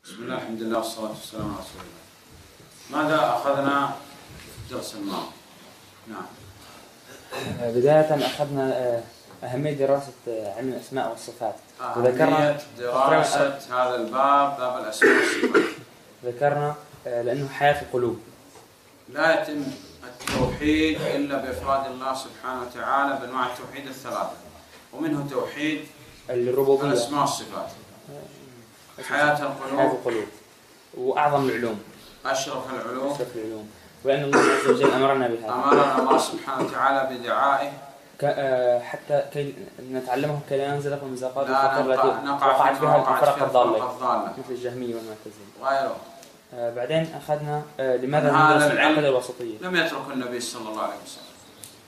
بسم الله الحمد لله والصلاة والسلام على رسول الله. ماذا أخذنا درس الماضي؟ نعم. بداية أخذنا أهمية دراسة علم الأسماء والصفات. أهمية دراسة هذا الباب، باب الأسماء والصفات. ذكرنا لأنه حياة القلوب. لا يتم التوحيد إلا بإفراد الله سبحانه وتعالى بأنواع التوحيد الثلاثة، ومنه توحيد الربوبية الأسماء والصفات. حياة القلوب وأعظم العلوم، أشرف العلوم، وأن الله عز وجل أمرنا بهذا. أمرنا الله سبحانه وتعالى بدعائه حتى كي نتعلمه كي لا ننزل في المزاقات لا التي وقعت فيها الفرق الضالة مثل الجهمية والمعتزلة وغيره. بعدين أخذنا لماذا ندرس العقيدة الوسطية. لم يترك النبي صلى الله عليه وسلم،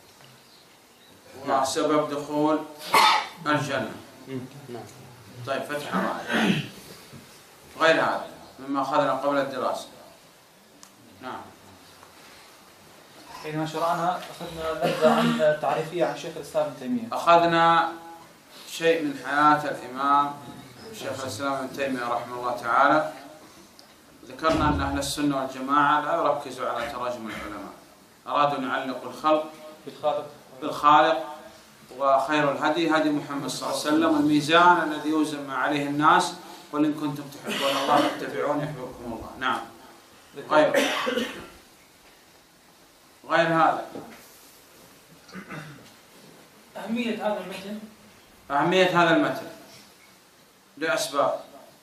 وسبب دخول الجنة. نعم. طيب فتح معي غير هذا مما أخذنا قبل الدراسة. نعم. حينما شرعنا أخذنا نبذة عن تعريفية عن شيخ الإسلام ابن تيمية. أخذنا شيء من حياة الإمام شيخ الإسلام ابن تيمية رحمه الله تعالى. ذكرنا أن أهل السنة والجماعة لا يركزوا على تراجم العلماء، أرادوا أن يعلقوا الخلق بالخالق، وخير الهدي هدي محمد صلى الله عليه وسلم، الميزان الذي يوزن ما عليه الناس، قل إن كنتم تحبون الله فاتبعوني يحببكم الله. نعم. غير هذا أهمية هذا المتن لأسباب،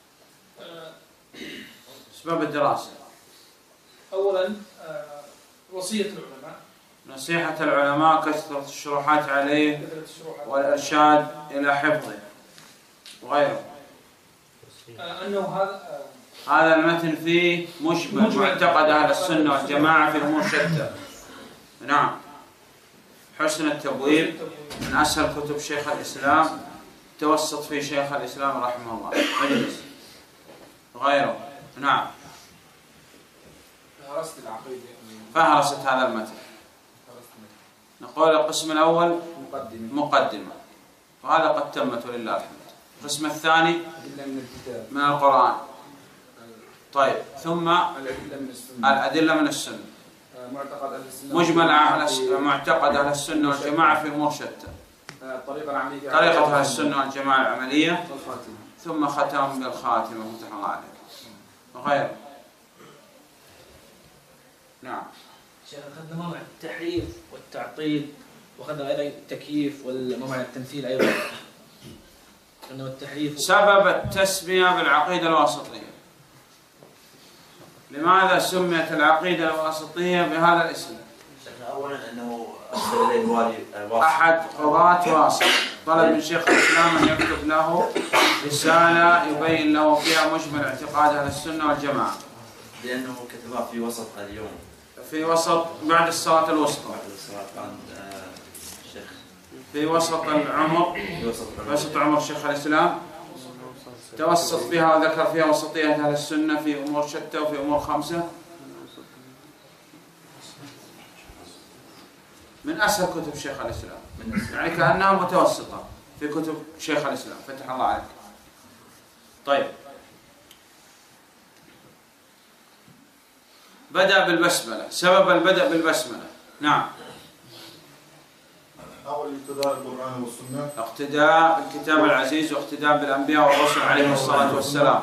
أسباب الدراسة. أولا وصية العلماء، نصيحة العلماء، كثرة الشروحات عليه والإرشاد إلى حفظه وغيره. أنه هذا المتن فيه مجمل معتقد أهل السنة والجماعة في أمور شتى. نعم. حسن التبويب من أسهل كتب شيخ الإسلام، توسط فيه شيخ الإسلام رحمه الله. مجلس غيره. نعم. فهرست هذا المتن. نقول القسم الأول مقدمة، وهذا قد تمت ولله الحمد. القسم الثاني من القرآن. طيب، ثم الأدلة من السنة. مجمل معتقد أهل السنة والجماعة في أمور شتى. طريقة أهل السنة والجماعة العملية، ثم ختم بالخاتمة فتح الله عليك وغيره. نعم. شيخ أخذنا موضوع التحريف والتعطيل، وأخذنا أيضا التكييف وموضوع التمثيل أيضا. أنه التحريف سبب التسمية بالعقيدة الواسطية. لماذا سميت العقيدة الواسطية بهذا الاسم؟ أولا أنه أحد قضاة واسط طلب من شيخ الإسلام أن يكتب له رسالة يبين له فيها مجمل اعتقاد أهل السنة والجماعة، لأنه كتبها في وسط اليوم، في وسط بعد الصلاة الوسطى، في وسط العمر، وسط عمر شيخ الإسلام، توسط فيها وذكر فيها وسطية أهل السنة في أمور شتى وفي أمور خمسة. من أسهل كتب شيخ الإسلام، يعني كأنها متوسطة في كتب شيخ الإسلام فتح الله عليك. طيب، بدأ بالبسملة. سبب البدء بالبسملة. نعم. أول اقتداء القرآن والسنة، اقتداء بالكتاب العزيز واقتداء بالأنبياء والرسل عليهم الصلاة والسلام.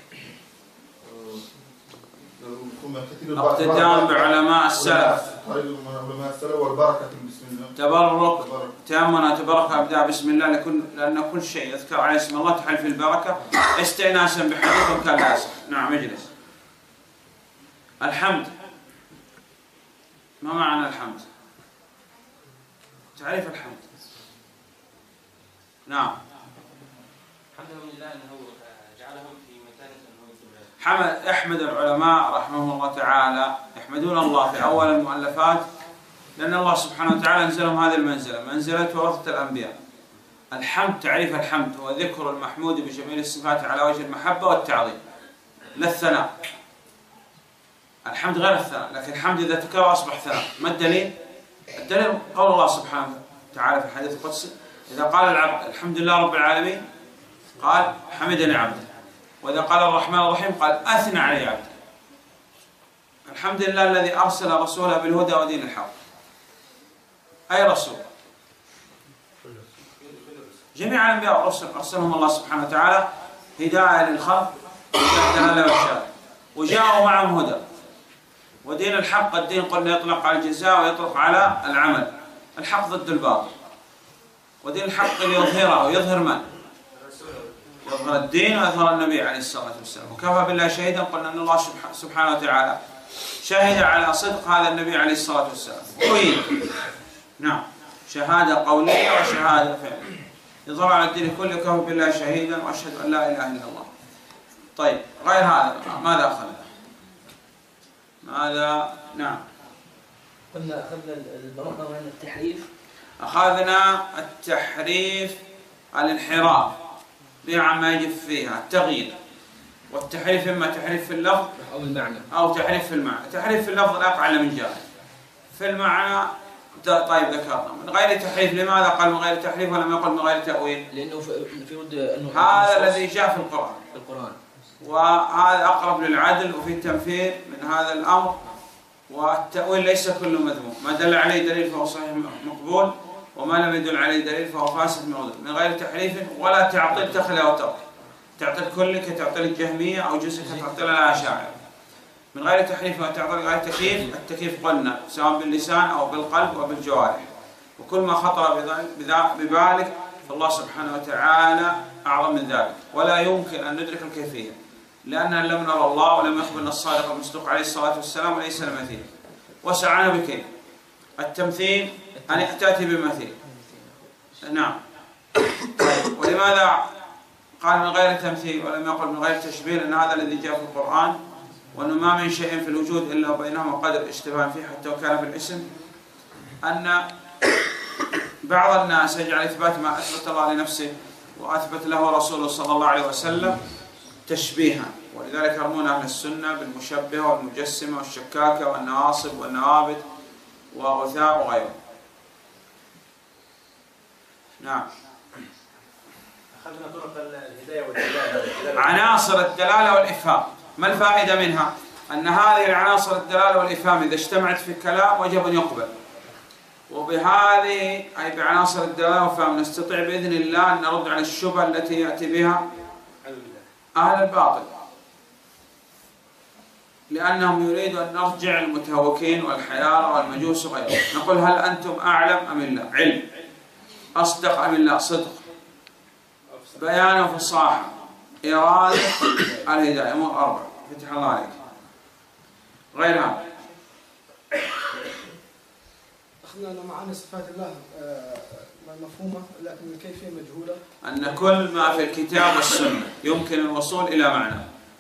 اقتداء بعلماء السلف، والبركة بسم الله. تبرك تأمنا تبرك أبدأ بسم الله، لأن كل شيء يذكر عليه اسم الله تحل في البركة استئناسا بحديث كان لا يصح. نعم. اجلس. الحمد، ما معنى الحمد؟ تعريف الحمد. نعم. حمدهم لله أنه جعلهم في مكانة احمد العلماء رحمهم الله تعالى يحمدون الله في أول المؤلفات، لأن الله سبحانه وتعالى أنزلهم هذه المنزلة، منزلة ورثة الأنبياء. الحمد، تعريف الحمد هو ذكر المحمود بجميع الصفات على وجه المحبة والتعظيم، لا الثناء. الحمد غير الثناء، لكن الحمد إذا تكرر أصبح ثناء. ما الدليل؟ الدليل قول الله سبحانه وتعالى في الحديث القدسي: إذا قال العبد الحمد لله رب العالمين، قال حمدني عبده. وإذا قال الرحمن الرحيم قال أثنى علي عبده. الحمد لله الذي أرسل رسوله بالهدى ودين الحق. أي رسول؟ جميع الأنبياء والرسل أرسلهم الله سبحانه وتعالى هداية للخلق والدلالة والإرشاد، وجاءوا معهم هدى. ودين الحق، الدين قلنا يطلق على الجزاء ويطلق على العمل. الحق ضد الباطل، ودين الحق يظهره. يظهر من؟ يظهر الدين ويظهر النبي عليه الصلاة والسلام. وكفى بالله شهيدا، قلنا أن الله سبحانه وتعالى شهد على صدق هذا النبي عليه الصلاة والسلام. نعم، شهادة قولية وشهادة فعلية. يظهر على الدين كله. كفى بالله شهيدا وأشهد أن لا إله إلا الله. طيب، غير هذا ماذا أخذنا؟ ماذا؟ نعم، قلنا أخذنا البراءة من التحريف. أخذنا التحريف، الانحراف بما يجب فيها التغيير. والتحريف إما تحريف في اللفظ أو المعنى أو تحريف في المعنى. تحريف في اللفظ لا يقع إلا من جاهل. في المعنى طيب ذكرنا من غير تحريف. لماذا قال من غير تحريف ولم يقل من غير تأويل؟ لأنه في ود أنه هذا الذي جاء في القرآن، وهذا أقرب للعدل وفي التنفير من هذا الأمر. والتأويل ليس كله مذموم، ما دل عليه دليل فهو صحيح مقبول، وما لم يدل عليه دليل فهو فاسد مردود. من غير تحريف ولا تعطيل تخلى وترك. تعطيل كل كتعطيل الجهمية أو جزء كتعطيل الأشاعرة. من غير تحريف وتعطيل غير تكييف. التكييف قلنا سواء باللسان أو بالقلب أو بالجوارح. وكل ما خطر ببالك فالله سبحانه وتعالى أعظم من ذلك، ولا يمكن أن ندرك الكيفية، لأننا لم نرى الله ولم يخبرنا الصادق المصدوق عليه الصلاة والسلام وليس المثيل. وسعنا بكيف. التمثيل أن تأتي بمثيل. نعم. ولماذا قال من غير تمثيل ولم يقل من غير تشبيه؟ لأن هذا الذي جاء في القرآن، وأنه ما من شيء في الوجود إلا وبينهما قدر اشتباه فيه حتى وكان بالاسم. أن بعض الناس يجعل إثبات ما أثبت الله لنفسه وأثبت له رسوله صلى الله عليه وسلم تشبيها، ولذلك يرمون أهل السنة بالمشبهة والمجسمة والشكاكة والنواصب والنوابت وغثاء وغيره. نعم. أخذنا طرق الهداية والدلالة. عناصر الدلالة والإفهام. ما الفائدة منها؟ أن هذه العناصر الدلالة والإفهام إذا اجتمعت في الكلام وجب أن يقبل. وبهذه أي بعناصر الدلالة والإفهام نستطيع بإذن الله أن نرد على الشبهة التي يأتي بها أهل الباطل، لأنهم يريدوا أن نرجع المتهوكين والحيارى والمجوس وغيرهم. نقول هل أنتم أعلم أم الله؟ علم. أصدق أم الله؟ صدق. بيان وفصاحة. إرادة. الهداية. أمور أربع. فتح الله عليك. غير هذا. أخذنا معاني صفات الله مفهومة لكن الكيفية مجهولة. أن كل ما في الكتاب والسنة يمكن الوصول إلى معنى،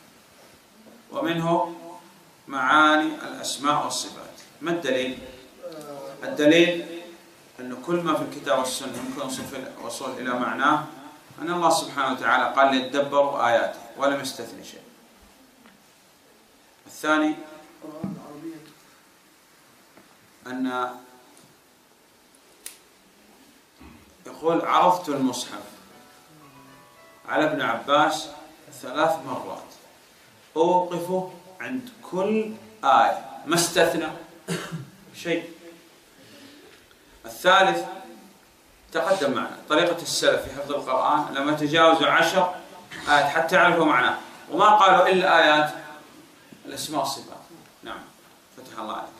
ومنه معاني الأسماء والصفات. ما الدليل؟ الدليل أن كل ما في الكتاب والسنة يمكن الوصول إلى معناه، أن الله سبحانه وتعالى قال ليتدبروا آياته ولم يستثني شيء. الثاني أن يقول عرضت المصحف على ابن عباس 3 مرات أوقفه عند كل آية ما استثنى شيء. الثالث تقدم معنا طريقة السلف في حفظ القرآن لما تجاوزوا 10 آيات حتى يعرفوا معناه، وما قالوا إلا آيات الأسماء والصفات. نعم، فتح الله عليك.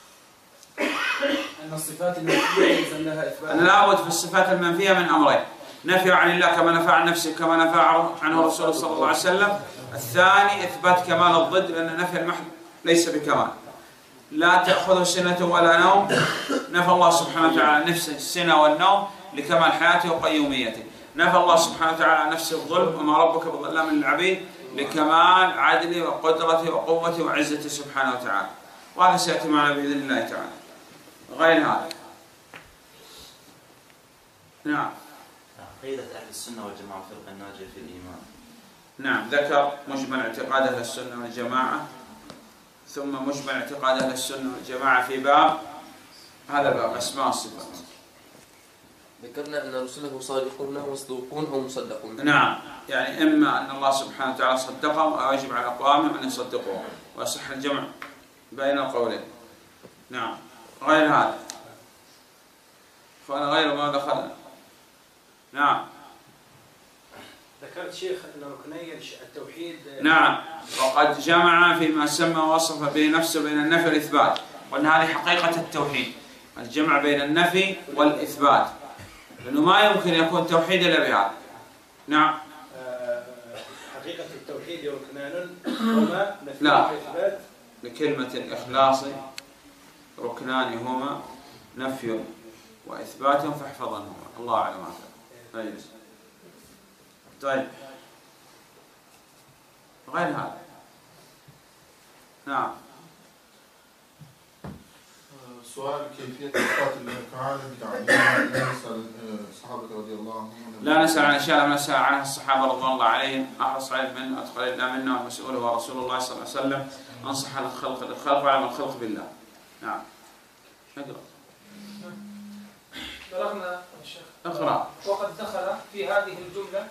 أن الصفات المنفية يلزمها إثبات. أن لابد في الصفات المنفية من أمرين: نفي عن الله كما نفى عن نفسه كما نفى عنه رسوله صلى الله عليه وسلم. الثاني إثبات كمال الضد، لأن نفي المحض ليس بكمال. لا تأخذه سنة ولا نوم. نفى الله سبحانه وتعالى نفسه السنة والنوم لكمال حياته وقيوميته. نفى الله سبحانه وتعالى عن نفسه الظلم وما ربك بظلام للعبيد لكمال عدله وقدرته وقوته وعزته سبحانه وتعالى. وهذا سيأتي معنا بإذن الله تعالى. غير هذا. نعم. عقيدة أهل السنة والجماعة فرقة الناجية في الإيمان. نعم، ذكر مجمل اعتقاد أهل السنة والجماعة، ثم مجمل اعتقاد أهل السنة والجماعة في باب هذا الباب أسماء الصفات. ذكرنا أن رسله صادقون ومصدوقون أو مصدقون. نعم، يعني إما أن الله سبحانه وتعالى صدقهم أو يجب على أقوامهم أن يصدقوهم، ويصح الجمع بين القولين. نعم، غير هذا فأنا غير ما دخلنا. نعم. ذكرت شيخ أن ركني التوحيد. نعم، وقد جمع فيما سمى ووصف به نفسه بين النفي والإثبات، وأن هذه حقيقة التوحيد، الجمع بين النفي والإثبات، لأنه ما يمكن يكون توحيد إلا بهذا. نعم. حقيقة التوحيد ركنان هما نفي لا. وإثبات. لكلمة الإخلاص ركنان هما نفي وإثبات فاحفظنهما، الله أعلم هذا. طيب، غير هذا. نعم. سؤال كيفية إثبات الأفعال بتعليم نسأل الصحابة رضي الله عنهم. لا نسأل عن أشياء لم نسأل عنها الصحابة رضوان الله عليهم، أحرص عليهم منه أدخل إلا منا، والمسؤول هو رسول الله صلى الله عليه وسلم، أنصح الخلق وعلم الخلق بالله. نعم. اقرأ. بلغنا الشيخ. اقرأ. وقد دخل في هذه الجملة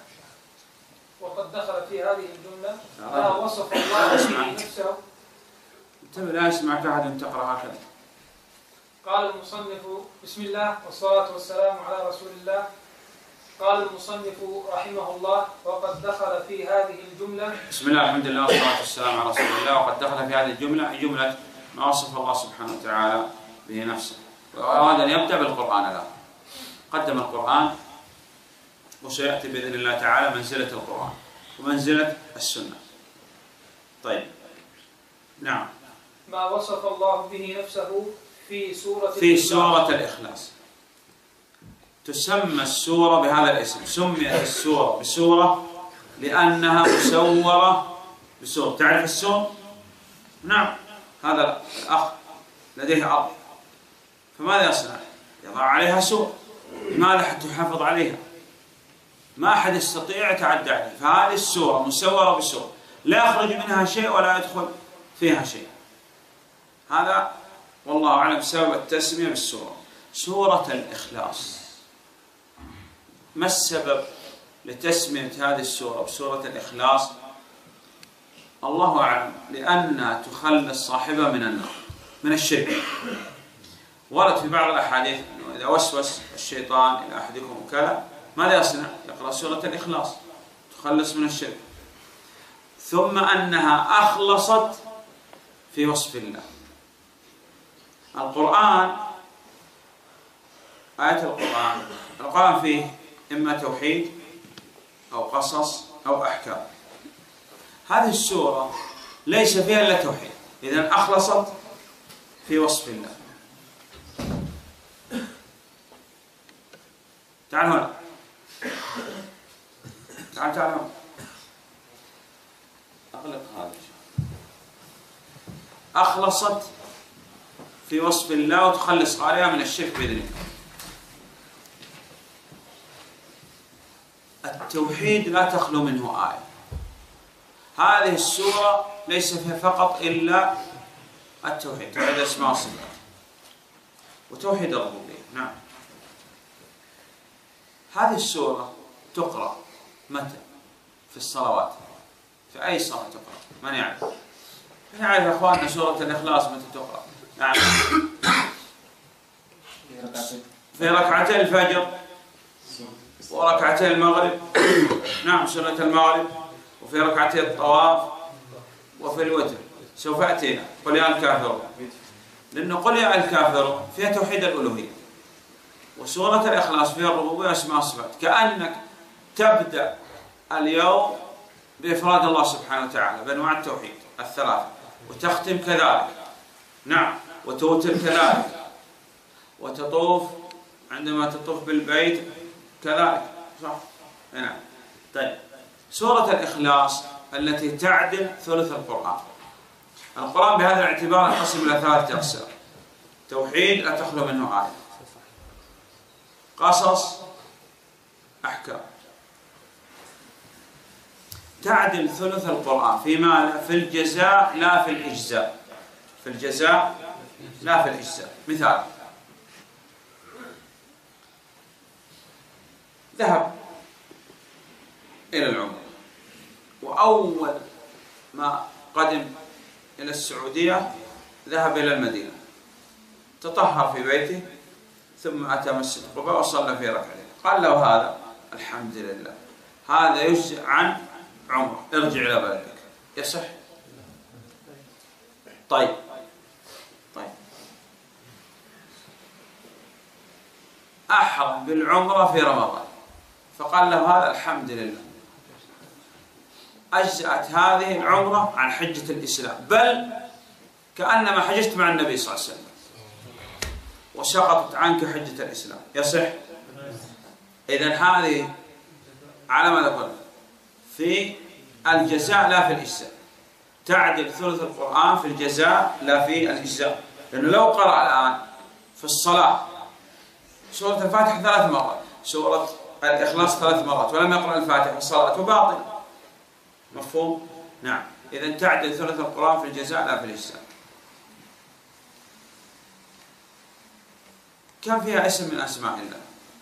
ما وصف الله به نفسه. انتبه، لا يسمعك أحد تقرأ هكذا. قال المصنف: بسم الله والصلاة والسلام على رسول الله. قال المصنف رحمه الله: وقد دخل في هذه الجملة. بسم الله الحمد لله والصلاة والسلام على رسول الله. وقد دخل في هذه الجملة جملة ما وصف الله سبحانه وتعالى به نفسه، وأراد أن يبدأ بالقرآن له. قدم القرآن، وسيأتي بإذن الله تعالى منزلة القرآن ومنزلة السنة. طيب. نعم. ما وصف الله به نفسه في سورة الإخلاص. تسمى السورة بهذا الاسم، سميت السورة بسورة لأنها مسورة بسورة. تعرف السور؟ نعم، هذا الأخ لديه أرض، فماذا يصنع؟ يضع عليها سور. لماذا؟ حتى يحافظ عليها، ما أحد يستطيع يتعدى عليه. فهذه السورة مسورة بسورة، لا يخرج منها شيء ولا يدخل فيها شيء. هذا والله أعلم سبب التسمية بالسورة. سورة الإخلاص. ما السبب لتسمية هذه السورة بسورة الإخلاص؟ الله أعلم، لأنها تخلص صاحبها من النار، من الشرك. ورد في بعض الأحاديث أنه إذا وسوس الشيطان إلى أحدكم كذا، ماذا يصنع؟ يقرأ سورة الإخلاص تخلص من الشرك. ثم أنها أخلصت في وصف الله. القرآن، آية القرآن فيه إما توحيد أو قصص أو أحكام. هذه السورة ليس فيها إلا توحيد، إذن أخلصت في وصف الله. تعال هنا، تعال هنا، أغلق هذا. أخلصت في وصف الله وتخلص قارئها من الشرك بإذن الله. التوحيد لا تخلو منه آية. هذه السورة ليس فيها فقط إلا التوحيد، توحيد الأسماء والصفات وتوحيد الربوبية. نعم. هذه السورة تقرأ متى؟ في الصلوات. في أي صلاة تقرأ؟ من يعرف؟ من يعرف يا أخواننا سورة الإخلاص متى تقرأ؟ نعم. في ركعتي الفجر وركعتي المغرب. نعم، سنة المغرب، وفي ركعتي الطواف، وفي الوتر. سوف أتينا قل يا الكافرون، لأنه قل يا الكافرون فيها توحيد الألوهية، وسورة الإخلاص فيها الربوبية وأسماء الصفات. كأنك تبدأ اليوم بإفراد الله سبحانه وتعالى بأنواع التوحيد الثلاثة، وتختم كذلك. نعم، وتوتر كذلك، وتطوف عندما تطوف بالبيت كذلك. صح؟ نعم. طيب، سورة الإخلاص التي تعدل ثلث القرآن. القرآن بهذا الاعتبار ينقسم إلى ثلاثة أقسام: توحيد لا تخلو منه آية، قصص، أحكام. تعدل ثلث القرآن في ماذا؟ في الجزاء لا في الإجزاء. في الجزاء لا في الإجزاء. مثال: ذهب إلى العمرة، وأول ما قدم إلى السعودية ذهب إلى المدينة، تطهر في بيته ثم أتى مسجد قباء وصلى في ركعتين. قال له هذا الحمد لله، هذا يجزئ عن عمره، ارجع إلى بلدك. يصح؟ طيب أحرم بالعمرة في رمضان، فقال له هذا الحمد لله، أجزأت هذه العمرة عن حجة الإسلام، بل كأنما حججت مع النبي صلى الله عليه وسلم، وسقطت عنك حجة الإسلام. يصح؟ إذن هذه على ماذا قلنا؟ في الجزاء لا في الإجزاء، تعدل ثلث القرآن في الجزاء لا في الإجزاء. لأنه لو قرأ الآن في الصلاة سورة الفاتحة 3 مرات، سورة الإخلاص 3 مرات، ولم يقرأ الفاتحة، الصلاة باطل. مفهوم؟ نعم. إذن تعدل ثلث القرآن في الجزاء لا في الإجزاء. كم فيها اسم من أسماء الله؟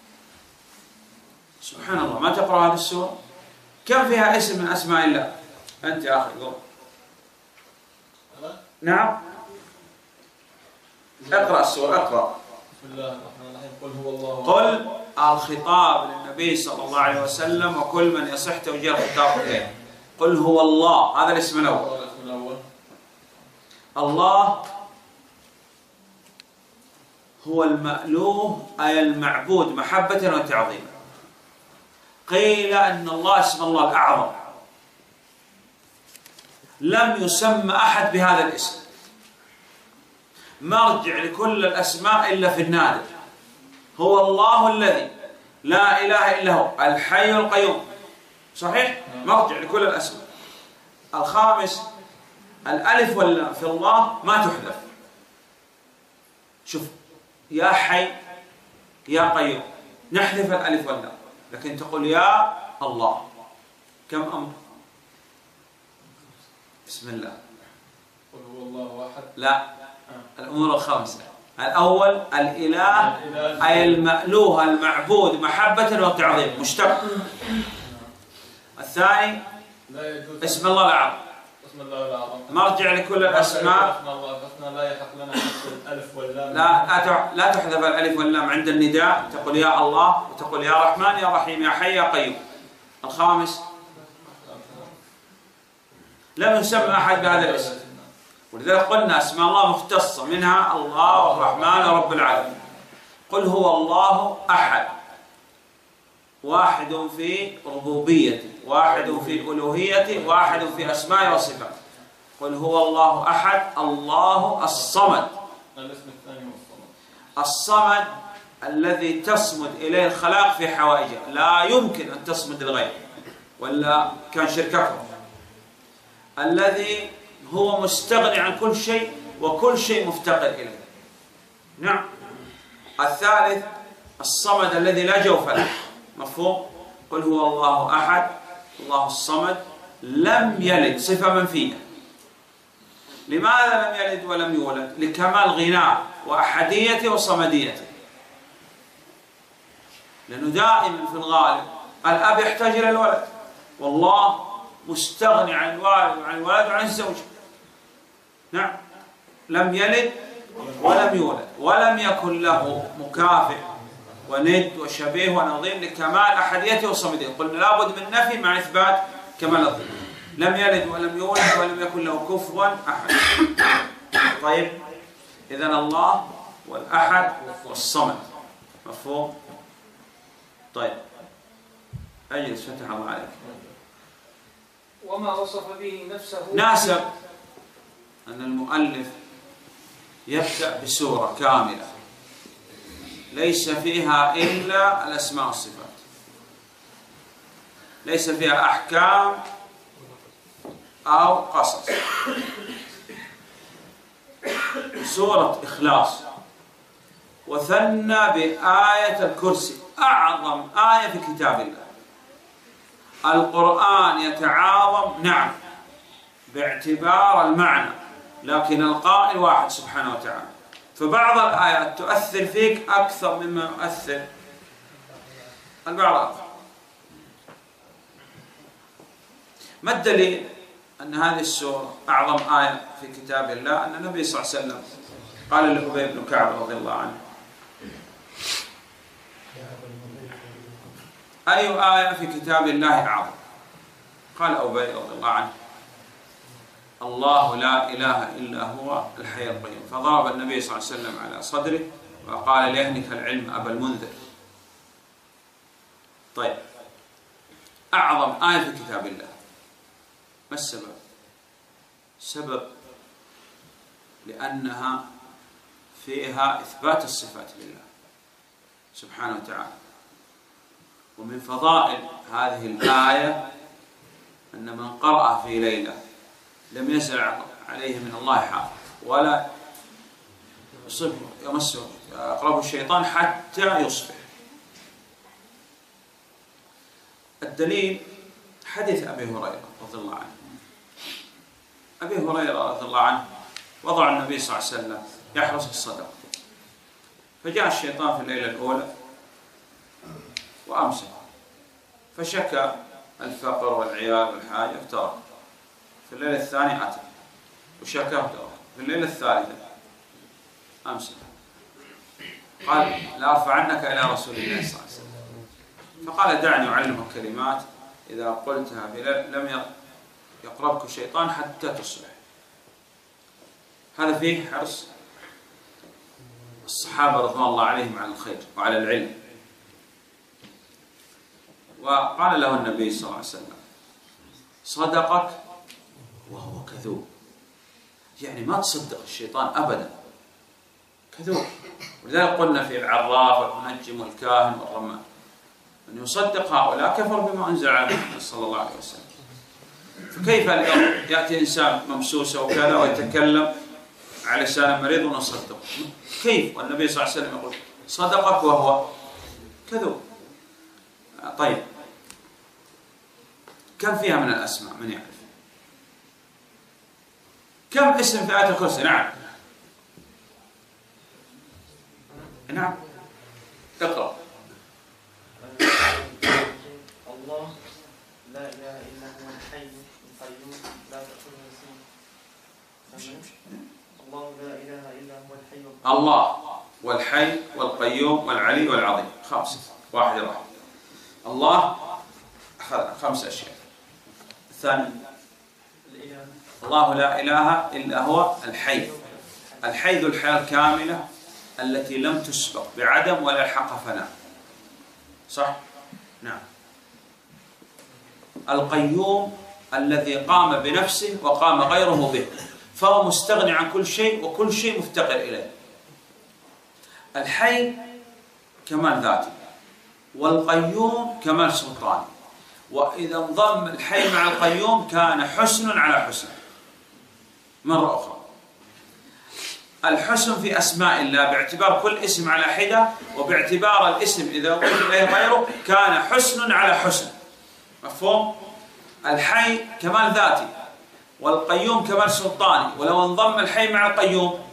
سبحان الله، ما تقرأ هذه السورة؟ كم فيها اسم من أسماء الله؟ أنت يا أخي قل. نعم، اقرأ السورة، اقرأ. بسم الله الرحمن الرحيم. قل هو الله. قل الخطاب للنبي صلى الله عليه وسلم وكل من يصح توجيه الخطاب إليه. قل هو الله، هذا الاسم الأول. الله هو المألوه أي المعبود محبة وتعظيما. قيل أن الله اسم الله الأعظم، لم يسمى أحد بهذا الاسم، مرجع لكل الأسماء إلا في النادر. هو الله الذي لا إله إلا هو الحي القيوم، صحيح؟ مرجع لكل الأسماء. الخامس الألف واللام في الله ما تحذف. شوف، يا حي يا قيوم نحذف الألف واللام، لكن تقول يا الله. كم أمر؟ بسم الله. قل هو الله أحد. لا، الأمور الخمسة. الأول الإله أي المألوه المعبود محبة وتعظيم، مشتق. الثاني اسم الله الأعظم، اسم الله الأعظم مرجع لكل الأسماء. اسم الله الحسنى لا يحق لنا الألف واللام. لا تحذف الألف واللام عند النداء، تقول يا الله وتقول يا رحمن يا رحيم يا حي يا قيوم. الخامس لم يسمى أحد بهذا الاسم، ولذلك قلنا اسماء الله مختصة، منها الله والرحمن ورب العالمين. قل هو الله أحد، واحد في ربوبيته، واحد في ألوهيته، واحد في أسمائه وصفاته. قل هو الله أحد، الله الصمد. الاسم الثاني هو الصمد الذي تصمد إليه الخلاق في حوائجه، لا يمكن أن تصمد لغيره ولا كان شرك أكبر. الذي هو مستغني عن كل شيء وكل شيء مفتقر إليه. نعم. الثالث الصمد الذي لا جوف له. مفهوم؟ قل هو الله أحد، الله الصمد، لم يلد، صفة منفية. لماذا لم يلد ولم يولد؟ لكمال غناه وأحديته وصمديته. لأنه دائما في الغالب الأب يحتاج إلى الولد، والله مستغني عن الوالد وعن الولد وعن الزوجة. نعم. لم يلد ولم يولد ولم يكن له مكافئ وند وشبيه ونظير لكمال أحديته وصمديته. قلنا لابد من نفي مع إثبات كمال الظل. لم يلد ولم يولد ولم يكن له كفوا أحد. طيب، إذن الله والأحد والصمد. مفهوم؟ طيب، أجلس فتح الله عليك. وما وصف به نفسه. ناسب أن المؤلف يبدأ بسورة كاملة ليس فيها إلا الأسماء والصفات، ليس فيها أحكام أو قصص. سورة إخلاص، وثنى بآية الكرسي، أعظم آية في كتاب الله. القرآن يتعاظم نعم باعتبار المعنى، لكن القائل واحد سبحانه وتعالى. فبعض الآيات تؤثر فيك أكثر مما يؤثر البعض. ما الدليل أن هذه السورة أعظم آية في كتاب الله؟ أن النبي صلى الله عليه وسلم قال لأبي بن كعب رضي الله عنه: أي آية في كتاب الله أعظم؟ قال أبي رضي الله عنه: الله لا إله إلا هو الحي القيوم. فضرب النبي صلى الله عليه وسلم على صدره وقال: ليهنك العلم أبا المنذر. طيب، أعظم آية في كتاب الله، ما السبب؟ السبب لأنها فيها إثبات الصفات لله سبحانه وتعالى. ومن فضائل هذه الآية أن من قرأ في ليلة لم يزل عليه من الله حافظ ولا يمسه أقرب الشيطان حتى يصبح. الدليل حديث أبي هريرة رضي الله عنه. أبي هريرة رضي الله عنه وضع النبي صلى الله عليه وسلم يحرص الصدقة، فجاء الشيطان في الليلة الأولى وأمسك، فشكى الفقر والعيال والحاجة افترق. في الليلة الثانية أتى وشكى افترق. في الليلة الثالثة أمسك، قال: لا أرفعنك إلى رسول الله صلى الله عليه وسلم. فقال: دعني أعلمك كلمات إذا قلتها لم يقربك الشيطان حتى تصبح. هذا فيه حرص الصحابة رضوان الله عليهم على الخير وعلى العلم. وقال له النبي صلى الله عليه وسلم: صدقك وهو كذوب. يعني ما تصدق الشيطان أبدا، كذوب. ولذلك قلنا في العراف والمنجم والكاهن والرمان أن يصدق هؤلاء كفر بما أنزل على محمد صلى الله عليه وسلم. فكيف اليوم يأتي إنسان ممسوسة وكذا ويتكلم على لسان مريض ونصدق؟ كيف؟ والنبي صلى الله عليه وسلم يقول: صدقك وهو كذوب. طيب، كم فيها من الأسماء؟ من يعرف؟ كم اسم في آية الكرسي؟ نعم نعم، اقرأ. الله لا إله إلا هو الحي القيوم لا تأخذه سنة. الله لا إله إلا هو الحي القيوم. الله والحي والقيوم والعلي والعظيم. خمسة، واحد. الله أخذ 5 أشياء. الثاني: الله لا إله إلا هو الحي. الحي ذو الحياة الكاملة التي لم تسبق بعدم ولا الحق فناء. صح؟ نعم. القيوم الذي قام بنفسه وقام غيره به، فهو مستغني عن كل شيء وكل شيء مفتقر إليه. الحي كمال ذاتي، والقيوم كمال سلطاني. وإذا انضم الحي مع القيوم كان حسن على حسن. مرة أخرى، الحسن في أسماء الله باعتبار كل اسم على حدة، وباعتبار الاسم إذا أضيف إليه غيره كان حسن على حسن. مفهوم؟ الحي كمال ذاتي والقيوم كمال سلطاني، ولو انضم الحي مع القيوم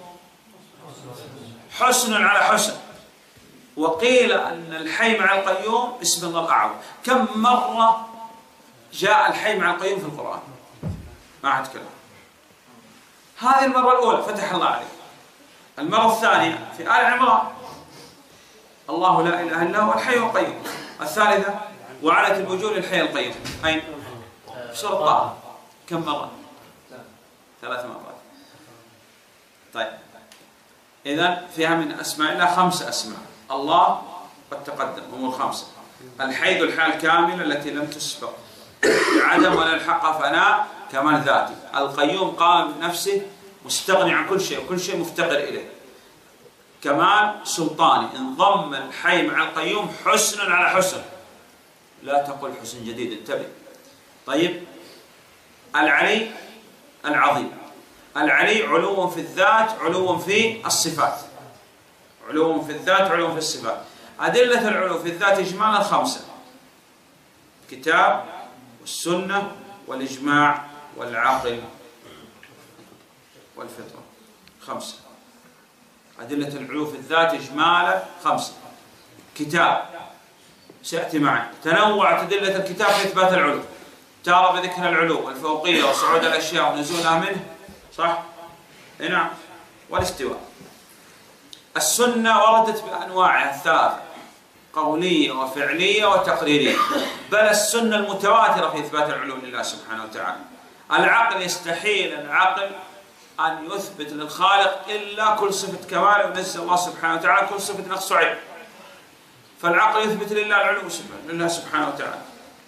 حسن على حسن. وقيل أن الحي مع القيوم اسم الله الأعظم. كم مرة جاء الحي مع القيوم في القرآن؟ ما عاد كلام. هذه المرة الأولى فتح الله عليك. المرة الثانية في آل عمران: الله لا إله إلا هو الحي القيوم. الثالثة: وعنت الوجوه للحي القيوم. أين؟ في سورة طه. كم مرة؟ 3 مرات. طيب، إذن فيها من أسماء الله 5 أسماء. الله قد تقدم أمور 5. الحي ذو الحياة الكاملة التي لم تسبق عدم ولا الحق فناء كمال ذاتي. القيوم قام بنفسه مستغني عن كل شيء وكل شيء مفتقر إليه. كمال سلطاني، انضم الحي مع القيوم حسن على حسن. لا تقل حسن جديد، انتبه. طيب، العلي العظيم. العلي علو في الذات، علو في الصفات. علو في الذات، علو في الصفات. أدلة العلو في الذات إجمالا 5: الكتاب والسنة والإجماع والعقل والفطرة. 5 أدلة العلو في الذات إجمالا 5. كتاب سيأتي معي، تنوعت أدلة الكتاب في إثبات العلو. تارة بذكر العلو والفوقية وصعود الأشياء ونزولها منه، صح؟ نعم. والاستواء. السنة وردت بأنواعها الثلاثة، قولية وفعلية وتقريرية، بل السنة المتواترة في إثبات العلو لله سبحانه وتعالى. العقل يستحيل العقل أن يثبت للخالق إلا كل صفة كمال، وينزل الله سبحانه وتعالى كل صفة نقص وعيب. فالعقل يثبت لله العلو لله سبحانه وتعالى.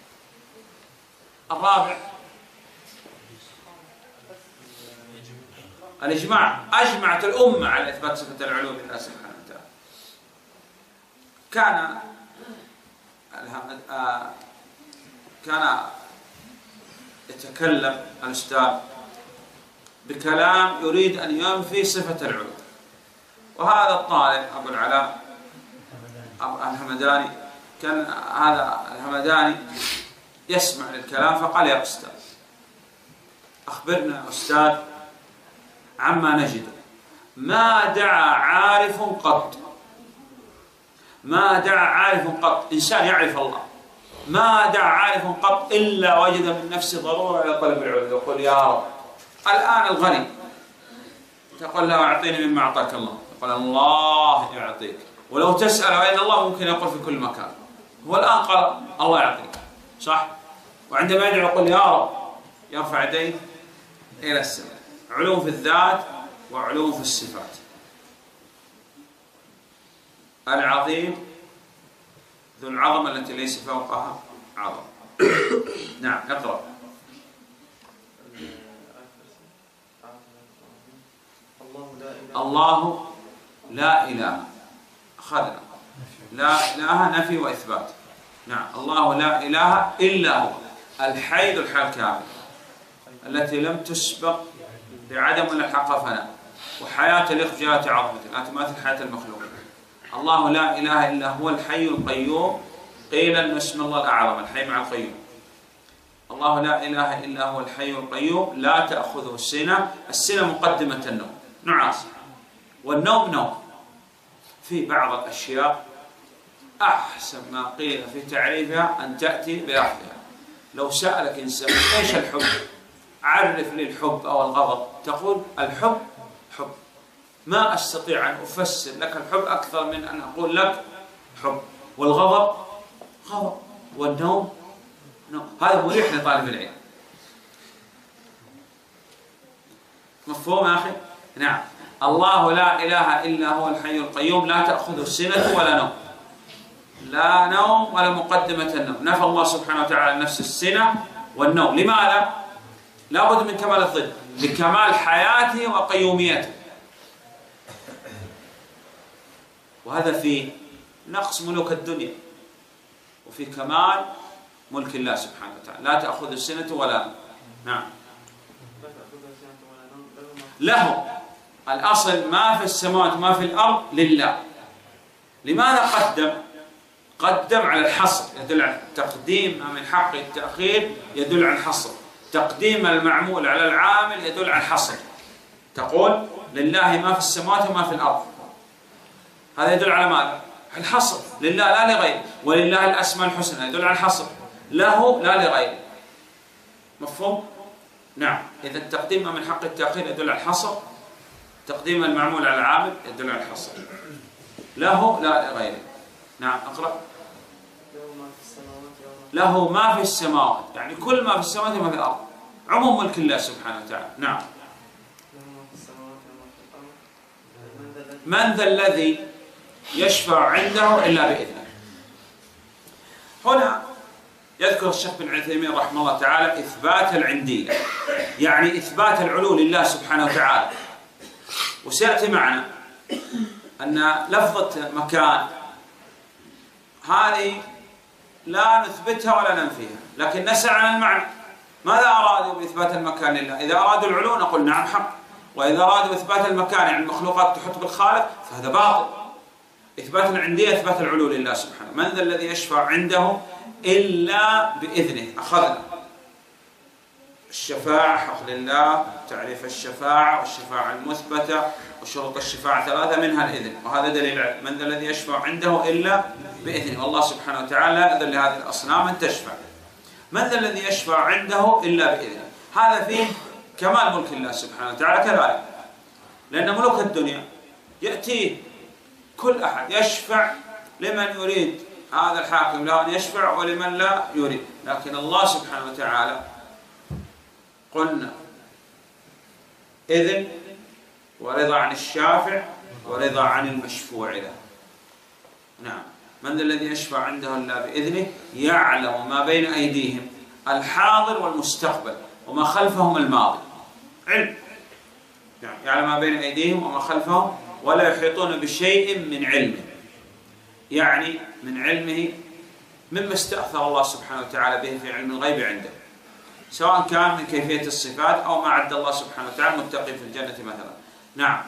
الرابع الإجماع. أجمعت الأمة على إثبات صفة العلو لله سبحانه وتعالى. كان يتكلم الأستاذ بكلام يريد أن ينفي صفة العلو، وهذا الطالب أبو العلاء الهمداني، كان هذا الهمداني يسمع للكلام فقال: يا أستاذ أخبرنا أستاذ عما نجده. ما دعا عارف قط، ما دعا عارف قط، إنسان يعرف الله، ما دعا عارف قط إلا وجد من نفسه ضرورة إلى طلب العلو. يقول: يا رب الآن الغني تقول له: أعطيني مما أعطاك الله، يقول: الله يعطيك. ولو تسأل أين الله ممكن يقول في كل مكان. هو الآن قال الله يعطيك، صح؟ وعندما يدعو يقول: يا رب، يرفع يديه إلى السماء. علو في الذات وعلو في الصفات. العظيم ذو العظمة التي ليس فوقها عظم. نعم، اقرأ. الله لا إله. أخذنا لا إله نفي وإثبات. نعم، الله لا إله إلا هو الحي ذو الحياة الكاملة التي لم تسبق بعدم ولا حق فناء، وحياة تليق بجلالة عظمته لا تماثل حياة المخلوق. الله لا إله إلا هو الحي القيوم. قيل أن اسم الله الأعظم الحي مع القيوم. الله لا إله إلا هو الحي القيوم لا تأخذه السنة. السنة مقدمة النوم، نعاس، والنوم نوم. في بعض الأشياء أحسن ما قيل في تعريفها أن تأتي بلفظها. لو سألك إنسان: إيش الحب؟ عرف لي الحب أو الغضب، تقول: الحب حب. ما أستطيع أن أفسر لك الحب أكثر من أن أقول لك حب. والغضب غضب، والنوم نوم. هذا مريح لطالب العلم. مفهوم يا أخي؟ نعم. الله لا إله إلا هو الحي القيوم لا تأخذه سنة ولا نوم. لا نوم ولا مقدمة النوم. نفى الله سبحانه وتعالى نفس السنة والنوم. لماذا؟ لا بد من كمال الضد، لكمال حياته وقيوميته. وهذا في نقص ملوك الدنيا، وفي كمال ملك الله سبحانه وتعالى. لا تأخذ السنة ولا نوم. نعم. له الأصل ما في السماوات ما في الأرض لله. لماذا قدم على الحصر، يدل على تقديم من حق التأخير، يدل على الحصر. تقديم المعمول على العامل يدل على الحصر. تقول: لله ما في السماوات وما في الأرض، هذا يدل على ماذا؟ الحصر. لله لا لغيره. ولله الأسماء الحسنى، يدل على الحصر. له لا لغيره. مفهوم؟ نعم. إذا التقديم من حق التأخير يدل على الحصر، تقديم المعمول على العامل يدل على الحصر. له لا لغيره. نعم، أقرأ. له ما في السماوات، يعني كل ما في السماوات وما في الأرض، عموم ملك الله سبحانه وتعالى. نعم. من ذا الذي يشفع عنده إلا بإذنه. هنا يذكر الشيخ بن عثيمين رحمه الله تعالى إثبات العندية، يعني إثبات العلو لله سبحانه وتعالى. وسيأتي معنا أن لفظة مكان هذه لا نثبتها ولا ننفيها، لكن نسأل عن المعنى. ماذا أرادوا بإثبات المكان لله؟ إذا أرادوا العلو نقول نعم حق، وإذا أرادوا إثبات المكان يعني المخلوقات تحط بالخالق فهذا باطل. إثبات العندية إثبات العلو لله سبحانه. من ذا الذي يشفع عنده إلا بإذنه. أخذنا الشفاعة حق لله، تعريف الشفاعة والشفاعة المثبتة وشروط الشفاعة ثلاثة، منها الإذن، وهذا دليل على من ذا الذي يشفع عنده إلا بإذنه. والله سبحانه وتعالى لا يأذن لهذه الأصنام أن تشفع. من ذا الذي يشفع عنده إلا بإذنه. هذا فيه كمال ملك الله سبحانه وتعالى كذلك، لأن ملوك الدنيا يأتيه كل أحد يشفع لمن يريد، هذا الحاكم له أن يشفع ولمن لا يريد، لكن الله سبحانه وتعالى قلنا إذن ورضا عن الشافع ورضا عن المشفوع له. نعم. من ذا الذي يشفع عنده إلا بإذنه يعلم ما بين أيديهم الحاضر والمستقبل وما خلفهم الماضي. علم، يعني يعلم ما بين أيديهم وما خلفهم ولا يحيطون بشيء من علمه، يعني من علمه مما استأثر الله سبحانه وتعالى به في علم الغيب عنده، سواء كان من كيفية الصفات أو ما عد الله سبحانه وتعالى متقي في الجنة مثلا. نعم.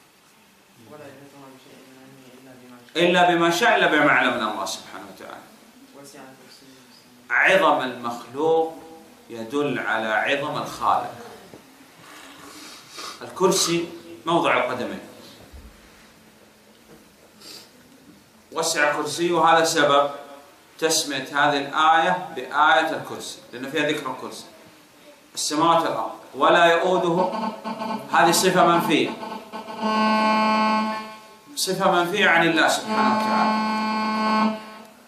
إلا بما شاء، إلا بما علمنا الله سبحانه وتعالى. عظم المخلوق يدل على عظم الخالق. الكرسي موضع القدمين، وسع كرسيه، وهذا سبب تسمية هذه الآية بآية الكرسي، لأن فيها ذكر الكرسي. السماوات والأرض ولا يؤوده، هذه صفة منفية، صفة منفية عن الله سبحانه وتعالى.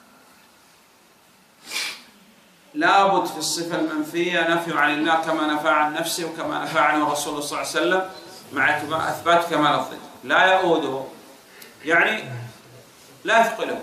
لابد في الصفة المنفية نفي عن الله كما نفى عن نفسه وكما نفى عنه الرسول صلى الله عليه وسلم، مع أثبات كمال الضد. لا يؤوده يعني لا يثقله،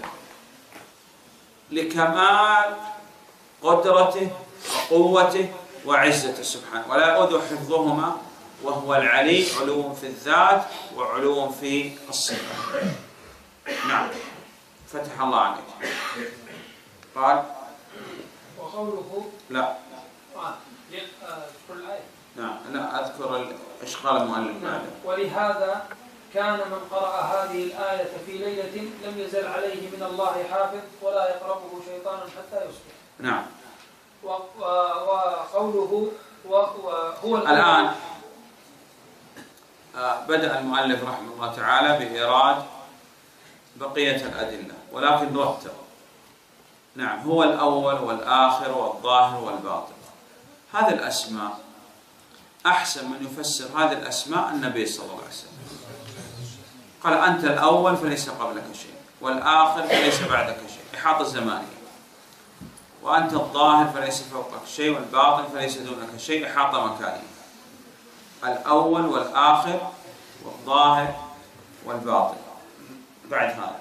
لكمال قدرته وقوته وعزته سبحانه، ولا يؤوده حفظهما وهو العلي، علو في الذات وعلو في الصفات. نعم. فتح الله عليك. قال وقوله لا كل آية. نعم، لا أذكر إيش قال المؤلف. نعم. ولهذا كان من قرأ هذه الآية في ليلة لم يزل عليه من الله حافظ ولا يقربه شيطان حتى يصبح. نعم. وقوله هو الآن بدأ المؤلف رحمه الله تعالى بإيراد بقية الأدلة، ولكن رتب. نعم. هو الأول والآخر والظاهر والباطن. هذه الأسماء أحسن من يفسر هذه الأسماء النبي صلى الله عليه وسلم. قال أنت الأول فليس قبلك شيء، والآخر فليس بعدك شيء، إحاطة زمانية. وأنت الظاهر فليس فوقك شيء، والباطن فليس دونك شيء، إحاطة مكانية. الأول والآخر والظاهر والباطن. بعد هذا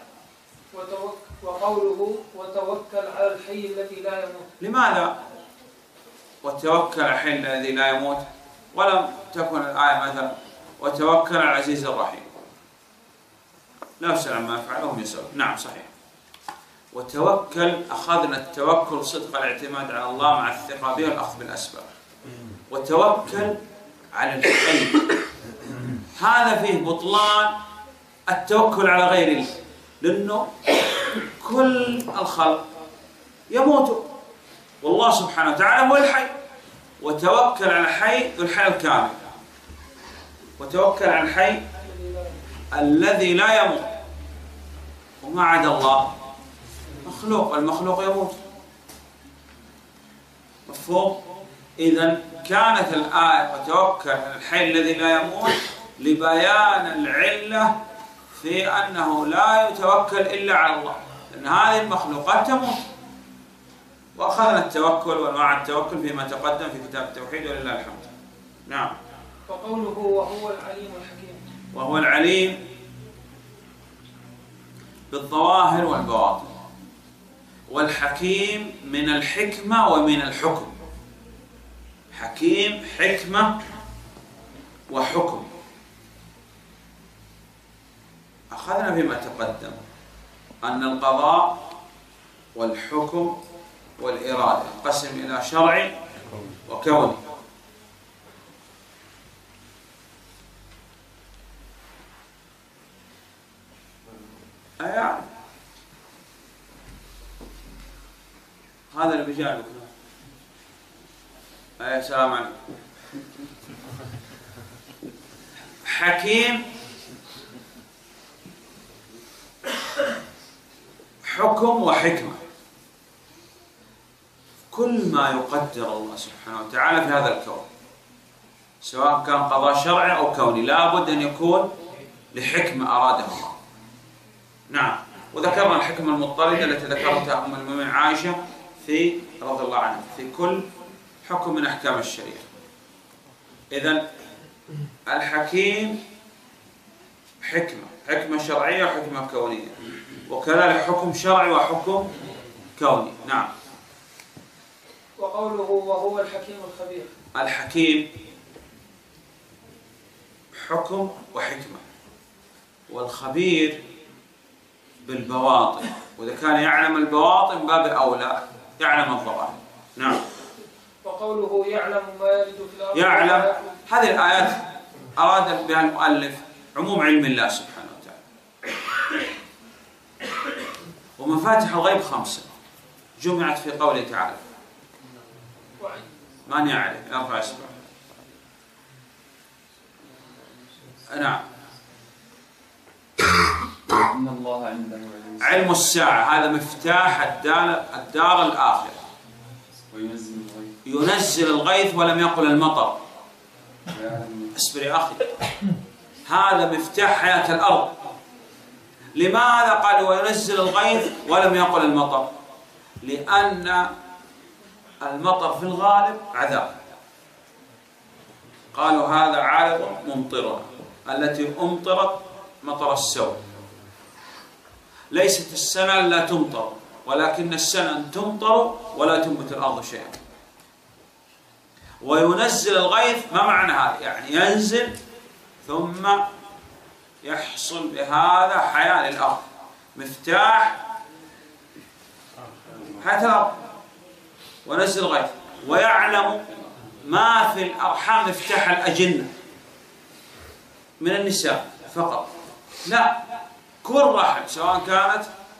وقوله وتوكل على الحي الذي لا يموت. لماذا وتوكل على الحي الذي لا يموت ولم تكن الآية مثلا وتوكل على العزيز الرحيم؟ لا يسأل عما يفعل وهم يسألون. نعم صحيح. وتوكل، أخذنا التوكل صدق الاعتماد على الله مع الثقة به والأخذ بالأسباب. وتوكل على الحي، هذا فيه بطلان التوكل على غير الله، لأنه كل الخلق يموت والله سبحانه وتعالى هو الحي. وتوكل على الحي ذو الحياة الكامل، وتوكل على الحي الذي لا يموت. وما عدا الله مخلوق، المخلوق يموت. مفهوم؟ إذن كانت الآية وتوكل على الحي الذي لا يموت لبيان العلة في أنه لا يتوكل إلا على الله، لأن هذه المخلوقات تموت. وأخذنا التوكل وأنواع التوكل فيما تقدم في كتاب التوحيد ولله الحمد. نعم. وقوله وهو العليم الحكيم. وهو العليم بالظواهر والبواطن، والحكيم من الحكمة ومن الحكم. حكيم حكمة وحكم. أخذنا فيما تقدم أن القضاء والحكم والإرادة انقسم إلى شرعي وكوني. يعني هذا اللي بيجاوبك. السلام عليكم. حكيم حكم وحكمة، كل ما يقدر الله سبحانه وتعالى في هذا الكون، سواء كان قضاء شرعي أو كوني، لابد أن يكون لحكمة أرادها الله. نعم، وذكرنا الحكمة المضطردة التي ذكرتها أم المؤمنين عائشة في رضي الله عنها في كل حكم من أحكام الشريعة. إذن الحكيم حكمة شرعية وحكمة كونية، وكذلك حكم شرعي وحكم كوني. نعم. وقوله وهو الحكيم الخبير، الحكيم حكم وحكمة، والخبير بالبواطن، وإذا كان يعلم البواطن باب أولى يعلم الظواهر. نعم. وقوله يعلم ما يلج في الأرض، يعلم، هذه الآيات أراد بها المؤلف عموم علم الله سبحانه وتعالى. ومفاتح الغيب 5 جمعت في قوله تعالى: من يعرف يرفع إصبعه. نعم. إن الله عنده علم الساعة، هذا مفتاح الدار الآخرة. ينزل الغيث ولم يقل المطر. اصبر يا أخي، هذا مفتاح حياة الأرض. لماذا قال وينزل الغيث ولم يقل المطر؟ لأن المطر في الغالب عذاب. قالوا هذا عارض ممطرها التي أمطرت مطر السوء. ليست السنة لا تمطر، ولكن السنة أن تمطر ولا تنبت الأرض شيئا. وينزل الغيث، ما معنى هذا؟ يعني ينزل ثم يحصل بهذا حياة للأرض، مفتاح حياة الأرض. ونزل الغيث، ويعلم ما في الأرحام، مفتاح الأجنة من النساء فقط، لا، كل رحم سواء كانت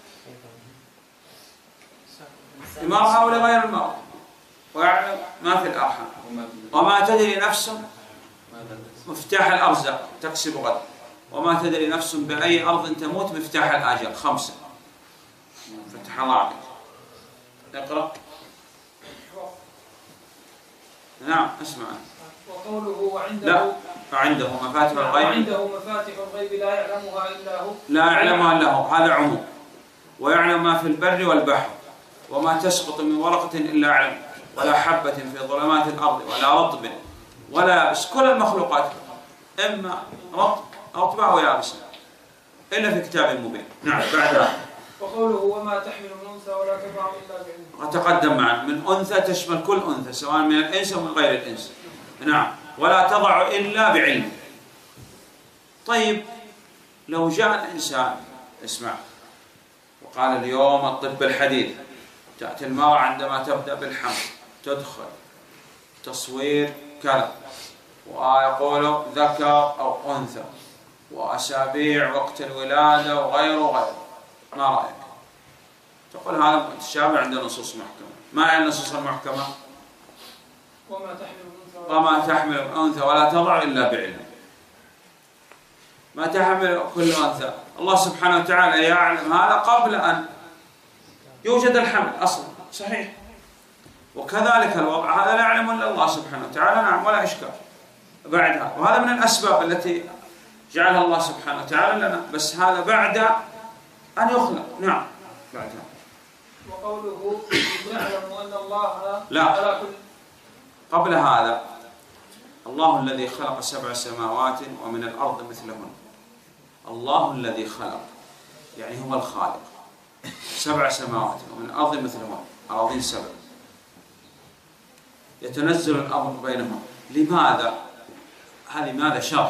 المرأة أو لغير المرأة. ويعلم ما في الأرحام وما تدري نفس، مفتاح الأرزاق تكسب غد، وما تدري نفس بأي أرض تموت، مفتاح الآجال 5. فتح الله عليك. اقرأ. نعم اسمع. وقوله وعنده، لا، عنده مفاتح الغيب، وعنده مفاتح الغيب لا يعلمها إلا هو، لا يعلمها إلا هو، هذا عموم. ويعلم ما في البر والبحر، وما تسقط من ورقة إلا يعلم، ولا حبة في ظلمات الأرض ولا رطب ولا يابس. كل المخلوقات إما رطبة أو يابسة إلا في كتاب مبين. نعم. بعدها وقوله وما تحمل من أنثى ولا تضع إلا بعلمه، وتقدم معنا من أنثى تشمل كل أنثى سواء من الإنس أو من غير الإنس. نعم. ولا تضع إلا بعلمه. طيب لو جاء الإنسان، اسمع، وقال اليوم الطب الحديث تأتي المرأة عندما تبدأ بالحمل تدخل تصوير كذا، ويقول ذكر أو أنثى، وأسابيع وقت الولادة وغيره، ما رأيك؟ تقول هذا متشابه عند نصوص محكمة. ما هي النصوص المحكمة؟ وما تحمل أنثى ولا تضع إلا بعلمه. ما تحمل كل أنثى، الله سبحانه وتعالى يعلم هذا قبل أن يوجد الحمل أصلا، صحيح. وكذلك الوضع هذا لا يعلم إلا الله سبحانه وتعالى. نعم، ولا إشكال بعد هذا. وهذا من الأسباب التي جعلها الله سبحانه وتعالى لنا، بس هذا بعد أن يخلق. نعم. بعد هذا. وقوله يعلم أن الله لا، على كل، قبل هذا الله الذي خلق 7 سماوات ومن الأرض مثلهن. الله الذي خلق يعني هو الخالق. 7 سماوات ومن الأرض مثلهن، أراضين 7، يتنزل الأمر بينهم. لماذا؟ هذه ماذا شرح.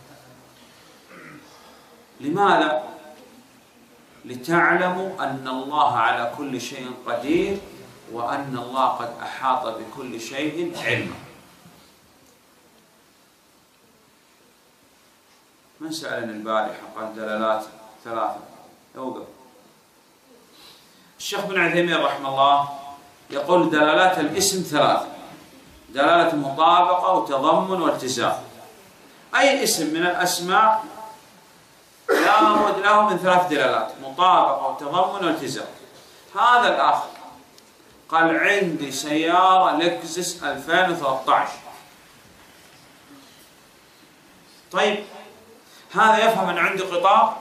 لماذا؟ لتعلموا أن الله على كل شيء قدير، وأن الله قد أحاط بكل شيء علما. من سألني البارحة قال دلالات 3. أوقف. الشيخ بن عثيمين رحمه الله يقول دلالات الاسم 3: دلالة مطابقة وتضمن والتزام. أي اسم من الأسماء لابد له من 3 دلالات: مطابقة وتضمن والتزام. هذا الآخر قال عندي سيارة لكزس 2013. طيب هذا يفهم أن عندي قطار،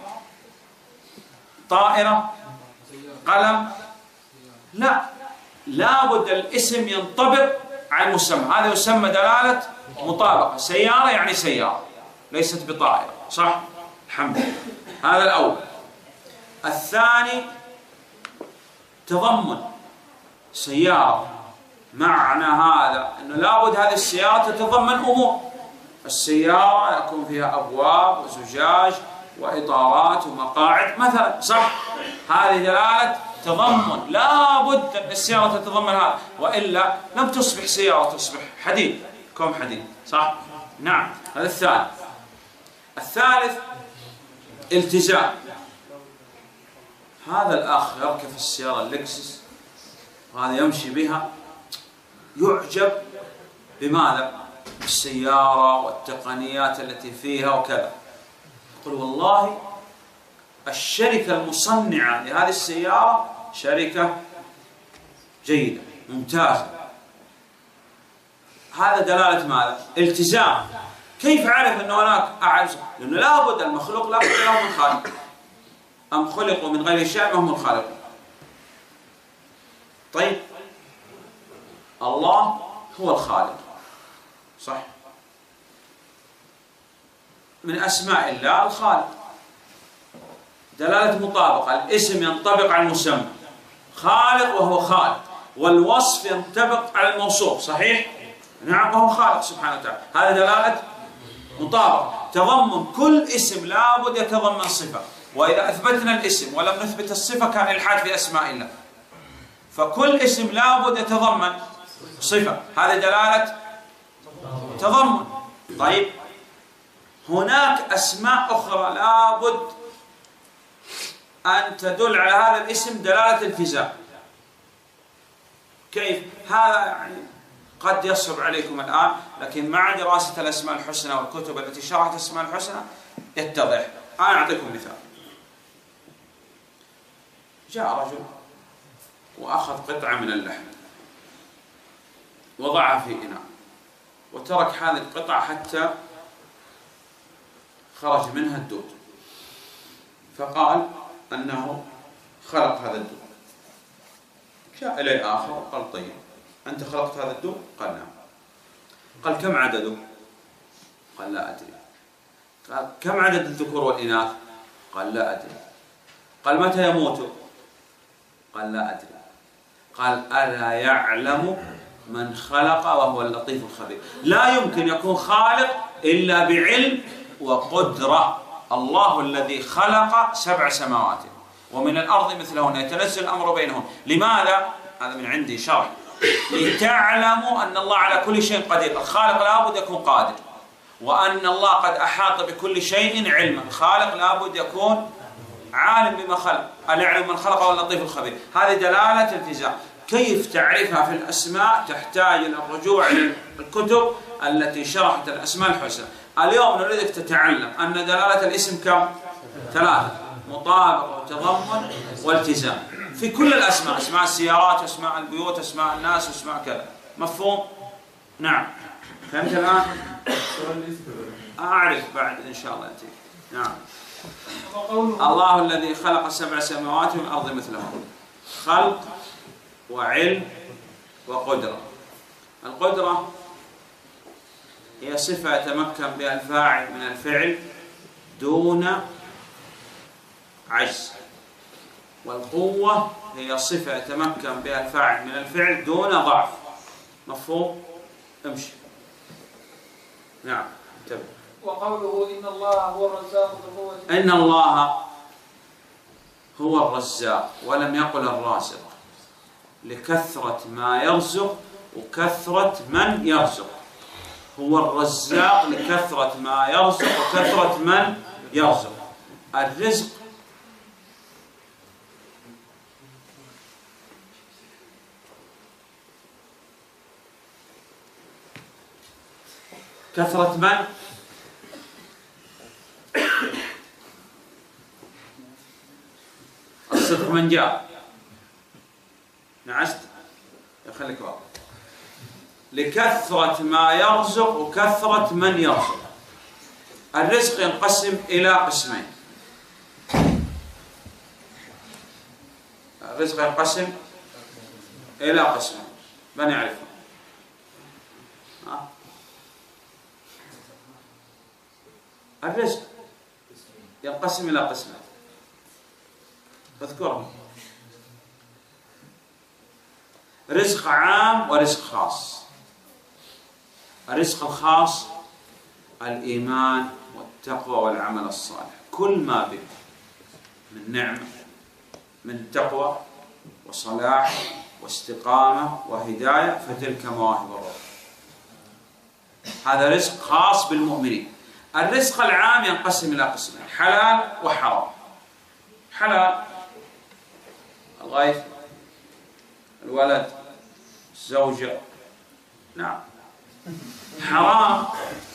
طائرة، قلم؟ لا، لابد الاسم ينطبق على المسمى. هذا يسمى دلالة مطابقة. سيارة يعني سيارة، ليست بطائرة، صح؟ الحمد لله. هذا الأول. الثاني تضمن سيارة، معنى هذا أنه لابد هذه السيارة تتضمن أمور. السيارة يكون فيها أبواب وزجاج وإطارات ومقاعد مثلا، صح؟ هذه دلالة تضمن، لابد أن السيارة تتضمن هذا، وإلا لم تصبح سيارة، تصبح حديد، كوم حديد، صح؟ نعم. هذا الثاني. الثالث التزام. هذا الأخ يركب السيارة اللكسس وهذا يمشي بها، يعجب بماذا؟ بالسيارة والتقنيات التي فيها وكذا. يقول والله الشركة المصنعة لهذه السيارة شركة جيدة ممتازة. هذا دلالة ماذا؟ التزام. كيف عرف أن هناك أعز؟ لأنه لابد المخلوق لابد له من خالق. أم خلقوا من غير شيء وهم الخالقون. طيب الله هو الخالق، صح؟ من أسماء الله الخالق. دلالة مطابقة، الاسم ينطبق على المسمى، خالق وهو خالق، والوصف ينطبق على الموصوف، صحيح؟ نعم، وهو خالق سبحانه وتعالى. هذا دلالة مطابقة. تضمن كل اسم لابد يتضمن صفة، وإذا أثبتنا الاسم ولم نثبت الصفة كان إلحاد في أسماء الله. فكل اسم لابد يتضمن صفة، هذا دلالة تضمن. طيب هناك أسماء أخرى لابد أن تدل على هذا الاسم دلالة التزام. كيف؟ هذا يعني قد يصعب عليكم الآن، لكن مع دراسة الأسماء الحسنى والكتب التي شرحت الأسماء الحسنى يتضح. أنا أعطيكم مثال. جاء رجل وأخذ قطعة من اللحم وضعها في إناء وترك هذه القطعة حتى خرج منها الدود، فقال أنه خلق هذا الدود. جاء إليه آخر وقال طيب أنت خلقت هذا الدود؟ قال نعم. قال كم عدده؟ قال لا أدري. قال كم عدد الذكور والإناث؟ قال لا أدري. قال متى يموت؟ قال لا أدري. قال ألا يعلم من خلق وهو اللطيف الخبير. لا يمكن يكون خالق إلا بعلم وقدرة. الله الذي خلق 7 سماوات ومن الأرض مثلهن يتنزل الأمر بينهن. لماذا؟ هذا من عندي شرح. لتعلموا أن الله على كل شيء قدير. الخالق لابد يكون قادر، وأن الله قد أحاط بكل شيء علما. الخالق لابد يكون عالم بما خلق. ألا يعلم من خلق واللطيف الخبير. هذه دلالة التزام. كيف تعرفها في الأسماء؟ تحتاج إلى الرجوع إلى الكتب التي شرحت الأسماء الحسنى. اليوم نريدك تتعلم أن دلالة الاسم كم؟ 3، مطابقة وتضمن والتزام في كل الأسماء، أسماء السيارات، أسماء البيوت، أسماء الناس، أسماء كذا. مفهوم؟ نعم. فهمت الآن؟ أعرف بعد إن شاء الله أنت. نعم. الله الذي خلق 7 سماوات والأرض مثلهن. خلق وعلم وقدرة. القدرة هي صفة يتمكن بها الفاعل من الفعل دون عجز، والقوة هي صفة يتمكن بها الفاعل من الفعل دون ضعف. مفهوم؟ امشي. نعم انتبه. وقوله إن الله هو الرزاق ذو القوة. إن الله هو الرزاق ولم يقل الرازق، لكثرة ما يرزق وكثرة من يرزق. هو الرزاق لكثرة ما يرزق وكثرة من يرزق. الرزق كثرة من؟ الصدق من جاء. نعست خليك واضح. لكثرة ما يرزق وكثرة من يرزق. الرزق ينقسم إلى قسمين. الرزق ينقسم إلى قسمين، من يعرفه؟ الرزق ينقسم إلى قسمين، اذكرهم: رزق عام ورزق خاص. الرزق الخاص الإيمان والتقوى والعمل الصالح، كل ما بك من نعمة من تقوى وصلاح واستقامة وهداية فتلك مواهب الروح. هذا رزق خاص بالمؤمنين. الرزق العام ينقسم إلى قسمين: حلال وحرام. حلال الغيث، الولد، الزوجة، نعم. حرام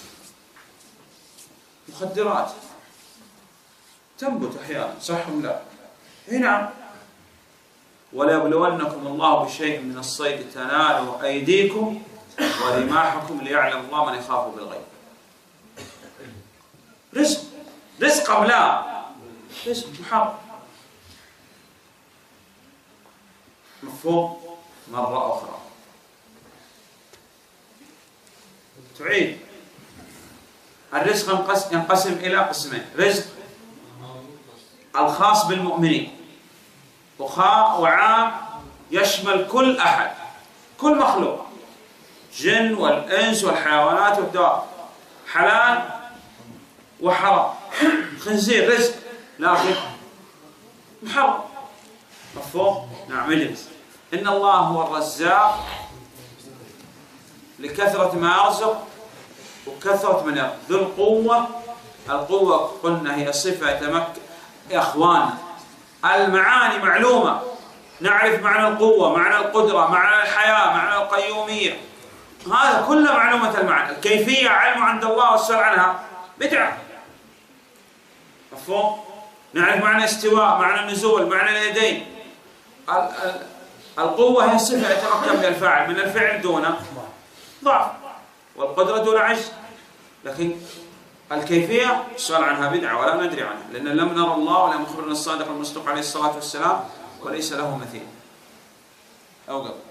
مخدرات تنبت أحيانا، صح ولا لا؟ نعم. وليبلونكم الله بشيء من الصيد تناله أيديكم ورماحكم ليعلم الله من يخاف بالغيب. رزق، رزق أم لا؟ رزق محرم. مفهوم؟ مرة أخرى تعيد. الرزق ينقسم إلى قسمين: رزق الخاص بالمؤمنين وعام يشمل كل أحد، كل مخلوق، جن والإنس والحيوانات والدواب. حلال وحرام. خنزير رزق لكن محرم. مفهوم؟ نعم. اجلس. إن الله هو الرزاق لكثرة ما يرزق وكثرة من يرزق. ذو القوة. القوة قلنا هي صفة يتمكن. يا أخوان، المعاني معلومة، نعرف معنى القوة، معنى القدرة، معنى الحياة، معنى القيومية، هذا كله معلومة المعنى. الكيفية علم عند الله والسؤال عنها بدعة. مفهوم؟ نعرف معنى استواء، معنى النزول، معنى اليدين. القوة هي صفة يتمكن بها الفاعل من الفعل دون ضعف، والقدرة دون عجز. لكن الكيفية السؤال عنها بدعة ولا ندري عنها، لأن لم نرى الله ولم يخبرنا الصادق المصدوق عليه الصلاة والسلام وليس له مثيل أو قبل.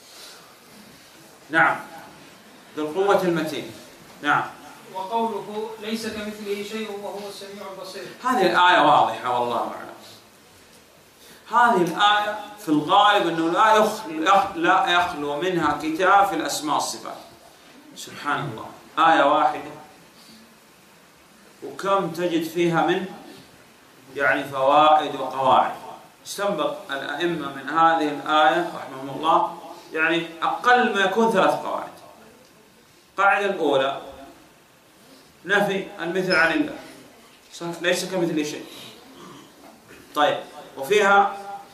نعم. ذو القوة المتين. نعم. وقوله ليس كمثله شيء وهو السميع البصير. هذه الآية واضحة والله أعلم. هذه الآية في الغالب أنه لا يخلو منها كتاب في الأسماء والصفات. سبحان الله، آية واحدة وكم تجد فيها من يعني فوائد وقواعد. استنبط الأئمة من هذه الآية رحمهم الله يعني أقل ما يكون 3 قواعد. القاعدة الأولى: نفي المثل عن الله، ليس كمثله شيء. طيب، وفيها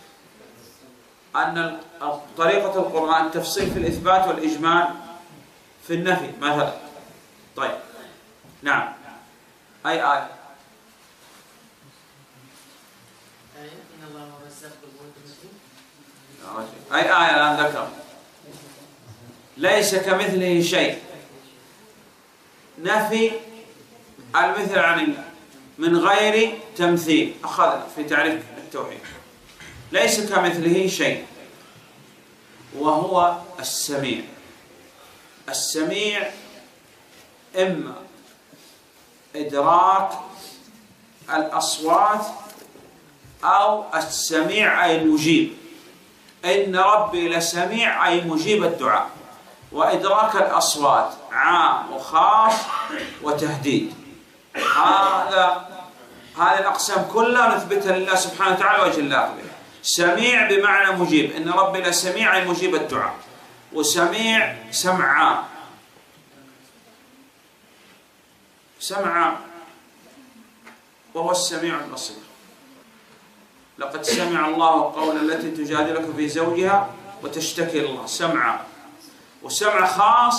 أن طريقة القرآن تفصيل في الإثبات والإجمال في النفي مثلا. طيب، نعم. أي آية؟ إن الله هو الرزاق ذو القوة المتين. أي آية الآن ذكر؟ ليس كمثله شيء، نفي المثل عن الله من غير تمثيل. أخذنا في تعريف التوحيد. ليس كمثله شيء وهو السميع. السميع إما إدراك الأصوات أو السميع أي المجيب. إن ربي لسميع أي مجيب الدعاء. وإدراك الأصوات عام وخاص وتهديد. هذه الأقسام كلها نثبتها لله سبحانه وتعالى وجل بها. سميع بمعنى مجيب، إن ربي لسميع أي مجيب الدعاء. وسميع سمع، سمع وهو السميع البصير. لقد سمع الله قول التي تجادلك في زوجها وتشتكي إلى الله. سمع. وسمع خاص: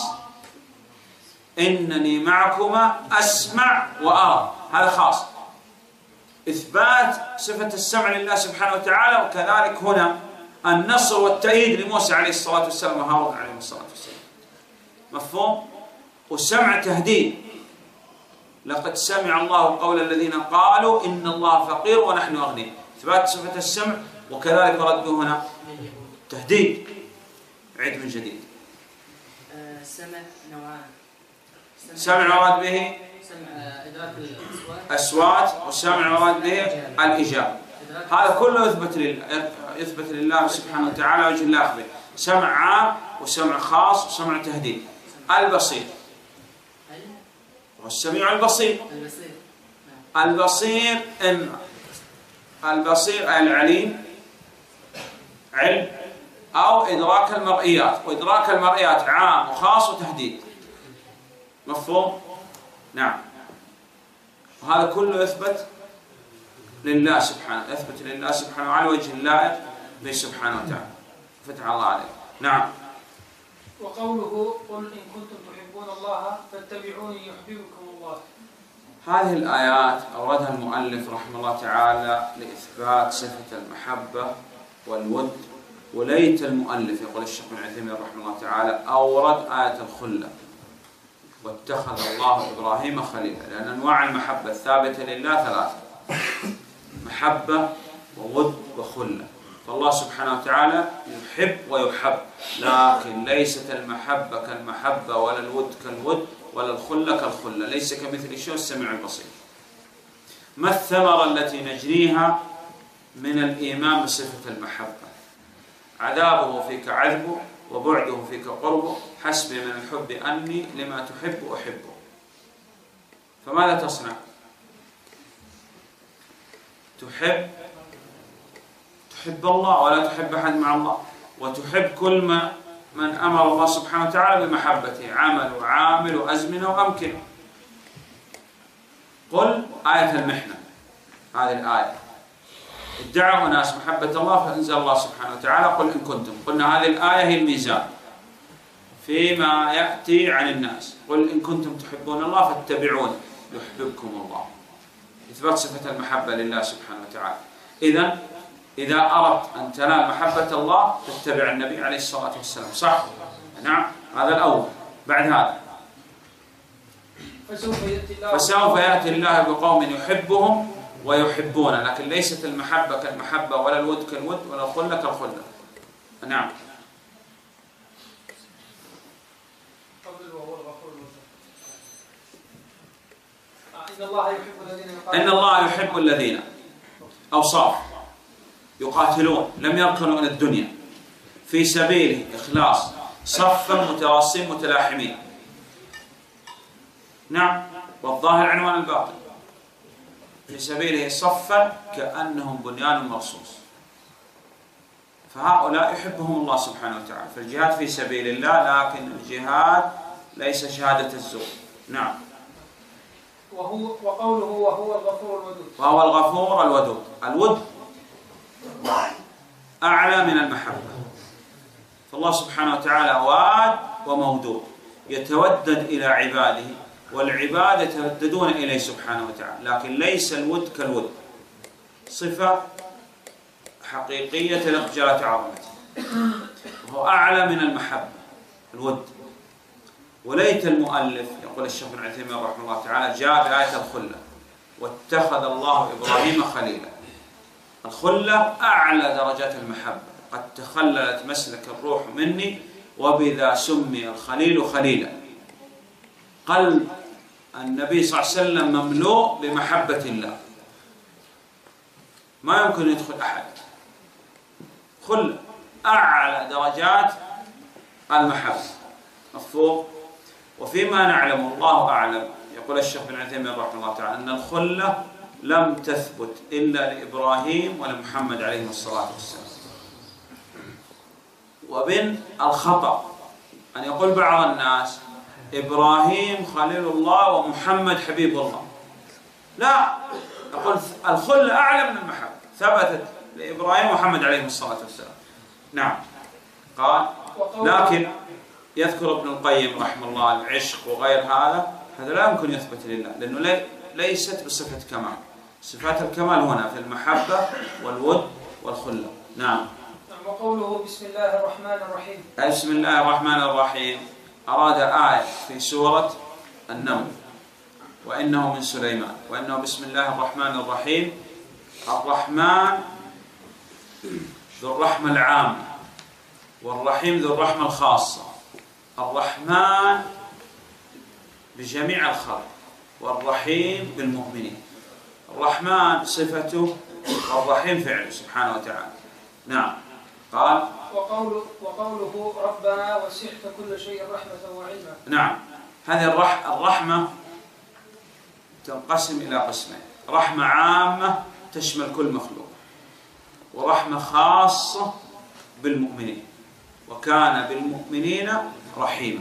إنني معكما أسمع وأرى. هذا خاص، إثبات صفة السمع لله سبحانه وتعالى. وكذلك هنا النصر والتأييد لموسى عليه الصلاة والسلام وهارون عليه الصلاة والسلام. مفهوم؟ والسمع تهديد. لقد سمع الله قول الذين قالوا إن الله فقير ونحن أغنياء، إثبات صفة السمع، وكذلك رده هنا تهديد. عيد من جديد. السمع نوعان. سمع مراد به سمع إدراك الأصوات، والسمع مراد به الإجابة. هذا كله يثبت لله سبحانه وتعالى وجه الله به. سمع عام وسمع خاص وسمع تهديد. البصير والسميع البصير. البصير إما البصير العليم علم، أو إدراك المرئيات، وإدراك المرئيات عام وخاص وتهديد. مفهوم؟ نعم. وهذا كله يثبت لله سبحانه، يثبت لله سبحانه على وجه الله به سبحانه وتعالى. فتح الله عليه. نعم. وقوله قل إن كنتم تحبون الله فاتبعوني يحببكم الله. هذه الآيات أوردها المؤلف رحمه الله تعالى لإثبات صفة المحبة والود. وليت المؤلف، يقول الشيخ ابن عثيمين رحمه الله تعالى، أورد آية الخلة واتخذ الله إبراهيم خليلا، لأن أنواع المحبة الثابتة لله ثلاثة: محبة وود وخلة. فالله سبحانه وتعالى يحب ويحب، لكن ليست المحبة كالمحبة ولا الود كالود ولا الخلة كالخلة، ليس كمثل شيء السميع البصير. ما الثمرة التي نجنيها من الإيمان بصفة المحبة؟ عذابه فيك عذبه، وبعده فيك قربه، حسبي من الحب أني لما تحب أحبه. فماذا تصنع؟ تحب الله ولا تحب أحد مع الله، وتحب كل من أمر الله سبحانه وتعالى بمحبته، عمل وعامل وأزمنة وأمكنة. قل آية المحنة، هذه الآية ادعوا ناس محبة الله فأنزل الله سبحانه وتعالى قل إن كنتم. قلنا هذه الآية هي الميزان فيما يأتي عن الناس. قل إن كنتم تحبون الله فاتبعوني يحببكم الله. إثبات صفة المحبة لله سبحانه وتعالى. إذا أردت أن تنال محبة الله تتبع النبي عليه الصلاة والسلام، صح؟ نعم، هذا الأول. بعد هذا فسوف يأتي الله بقوم يحبهم ويحبون، لكن ليست المحبة كالمحبة ولا الود كالود ولا الخلة كالخلة. نعم. إن الله يحب الذين أوصاف يقاتلون لم يركنوا إلى الدنيا في سبيله إخلاص صفا متراصين متلاحمين. نعم، والظاهر عنوان الباطن في سبيله صفا كأنهم بنيان مرصوص. فهؤلاء يحبهم الله سبحانه وتعالى. فالجهاد في سبيل الله، لكن الجهاد ليس شهادة الزور. نعم. وقوله وهو الغفور الودود. وهو الغفور الودود. الود أعلى من المحبة. فالله سبحانه وتعالى واد ومودود، يتودد إلى عباده، والعباد يتوددون إليه سبحانه وتعالى، لكن ليس الود كالود، صفة حقيقية تليق بجلالة عظمته، وهو أعلى من المحبة الود. وليت المؤلف، يقول الشيخ ابن عثيمين رحمه الله تعالى، جاء بآية الخلة واتخذ الله إبراهيم خليلا. الخلة أعلى درجات المحبة، قد تخللت مسلك الروح مني وبذا سمي الخليل خليلا. قلب النبي صلى الله عليه وسلم مملوء بمحبة الله، ما يمكن يدخل أحد. خلة أعلى درجات المحبة. مفهوم؟ وفيما نعلم الله أعلم، يقول الشيخ بن عثيمين رحمه الله تعالى أن الخلة لم تثبت إلا لإبراهيم ولمحمد عليه الصلاة والسلام. ومن الخطأ أن يقول بعض الناس إبراهيم خليل الله ومحمد حبيب الله. لا، يقول الخلة أعلى من المحبة، ثبتت لإبراهيم ومحمد عليه الصلاة والسلام. نعم. قال لكن يذكر ابن القيم رحمه الله العشق وغير هذا لا يمكن يثبت لله، لأنه ليست بصفة كمال. صفات الكمال هنا في المحبة والود والخلة. نعم. وقوله بسم الله الرحمن الرحيم. بسم الله الرحمن الرحيم أراد آية في سورة النمل، وإنه من سليمان، وإنه بسم الله الرحمن الرحيم. الرحمن ذو الرحمة العامة، والرحيم ذو الرحمة الخاصة. الرحمن بجميع الخلق، والرحيم بالمؤمنين. الرحمن صفته، الرحيم فعله سبحانه وتعالى. نعم. قال وقوله ربنا وسعت كل شيء رحمة وعلما. نعم، هذه الرحمة تنقسم إلى قسمين: رحمة عامة تشمل كل مخلوق، ورحمة خاصة بالمؤمنين، وكان بالمؤمنين رحيما.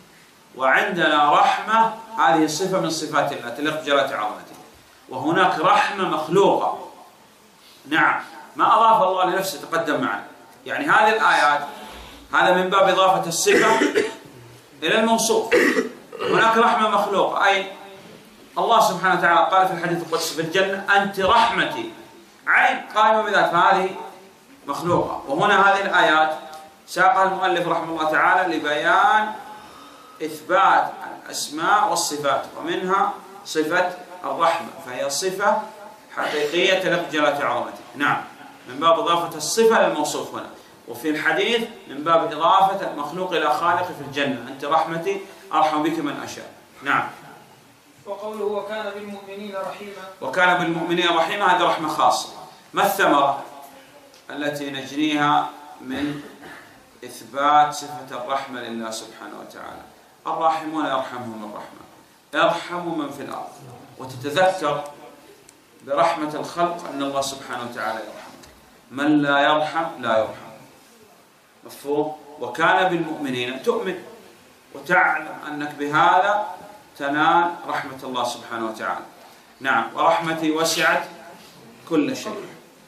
وعندنا رحمة، هذه صفة من صفات الله تليق بجلالة عظمته، وهناك رحمة مخلوقة. نعم، ما أضاف الله لنفسه، تقدم معنا. يعني هذه الآيات هذا من باب إضافة الصفة إلى الموصوف. هناك رحمة مخلوقة، أي الله سبحانه وتعالى قال في الحديث القدسي في الجنة: أنت رحمتي، عين قائمة بذات، فهذه مخلوقة. وهنا هذه الآيات ساقها المؤلف رحمه الله تعالى لبيان إثبات الأسماء والصفات، ومنها صفة الرحمة، فهي صفة حقيقية تليق بجلالة عظمته. نعم، من باب إضافة الصفة للموصوف هنا. وفي الحديث من باب إضافة المخلوق إلى خالق في الجنة: أنت رحمتي أرحم بك من أشاء. نعم. وقوله وكان بالمؤمنين رحيما. وكان بالمؤمنين رحيما، هذه رحمة خاصة. ما الثمرة التي نجنيها من إثبات صفة الرحمة لله سبحانه وتعالى؟ الراحمون يرحمهم الرحمن، ارحموا من في الأرض. وتتذكر برحمة الخلق أن الله سبحانه وتعالى يرحم، من لا يرحم لا يرحم. مفهوم؟ وكان بالمؤمنين، تؤمن وتعلم أنك بهذا تنال رحمة الله سبحانه وتعالى. نعم. ورحمتي وسعت كل شيء.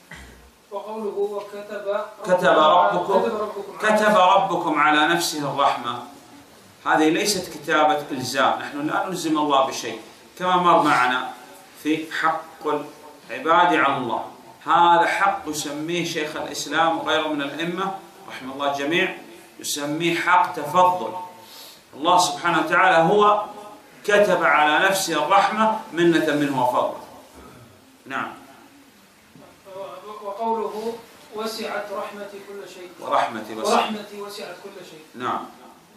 وقوله كتب ربكم على نفسه الرحمة. هذه ليست كتابة إلزام، نحن لا نلزم الله بشيء، كما مر معنا في حق العباد على الله. هذا حق يسميه شيخ الإسلام وغيره من الأئمة رحمه الله الجميع، يسميه حق تفضل. الله سبحانه وتعالى هو كتب على نفسه الرحمة منة منه وفضل. نعم. وقوله وسعت رحمتي كل شيء. ورحمتي وسعت كل شيء. نعم.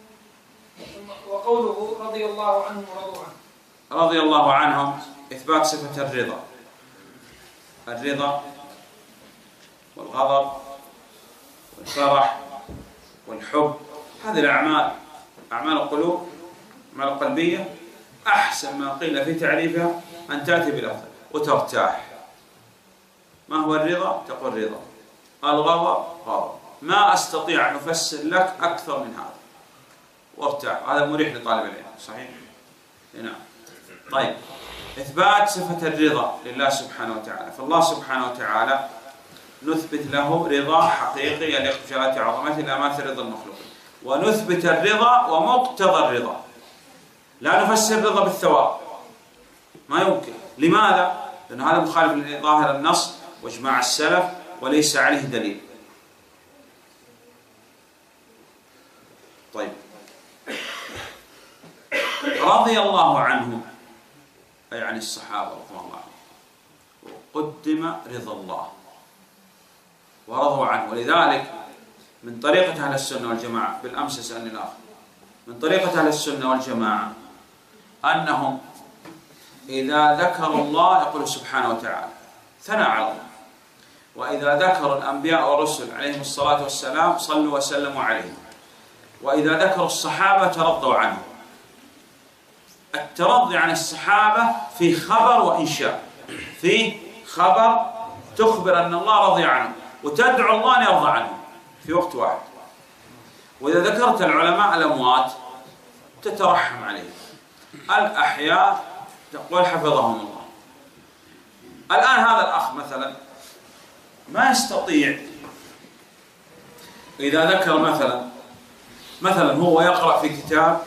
وقوله رضي الله عنهم ورضوا عنه. رضي الله عنهم إثبات صفة الرضا. الرضا والغضب والفرح والحب، هذه الأعمال، أعمال القلوب، أعمال القلبية، أحسن ما قيل في تعريفها أن تأتي بالأفضل وترتاح. ما هو الرضا؟ تقول رضا. الغضب غضب. ما أستطيع أن أفسر لك أكثر من هذا. وارتاح، هذا مريح لطالب العلم. صحيح؟ نعم. طيب، إثبات صفة الرضا لله سبحانه وتعالى. فالله سبحانه وتعالى نثبت له رضا حقيقي يليق بجلالة عظمته لا ماثل رضا المخلوقين، ونثبت الرضا ومقتضى الرضا. لا نفسر الرضا بالثواب، ما يمكن. لماذا؟ لأن هذا مخالف لظاهر النص واجماع السلف وليس عليه دليل. طيب، رضي الله عنهم أي عن الصحابة رضي الله عنهم، وقدم رضا الله ورضوا عنه. ولذلك من طريقة أهل السنة والجماعة، بالأمس سألني الآخر، من طريقة أهل السنة والجماعة أنهم إذا ذكروا الله يقول سبحانه وتعالى ثناء على الله، وإذا ذكروا الأنبياء والرسل عليهم الصلاة والسلام صلوا وسلموا عليهم، وإذا ذكروا الصحابة ترضوا عنهم. الترضي عن الصحابة في خبر وإنشاء، في خبر تخبر أن الله رضي عنهم وتدعو الله أن يرضى عنهم في وقت واحد. وإذا ذكرت العلماء الأموات تترحم عليهم، الأحياء تقول حفظهم الله. الآن هذا الأخ مثلا ما يستطيع إذا ذكر مثلا هو يقرأ في كتاب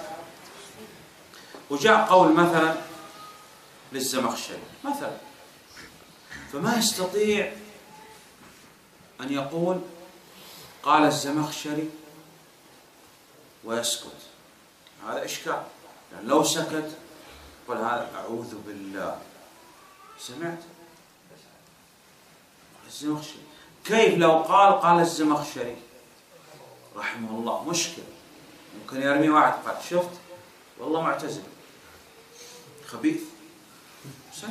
وجاء قول مثلا للزمخشري مثلا، فما يستطيع أن يقول قال الزمخشري ويسكت، هذا إشكال، يعني لو سكت قل هذا أعوذ بالله. سمعت الزمخشري، كيف لو قال الزمخشري رحمه الله؟ مشكلة، ممكن يرمي واحد قال شفت والله معتزل خبيث. صح؟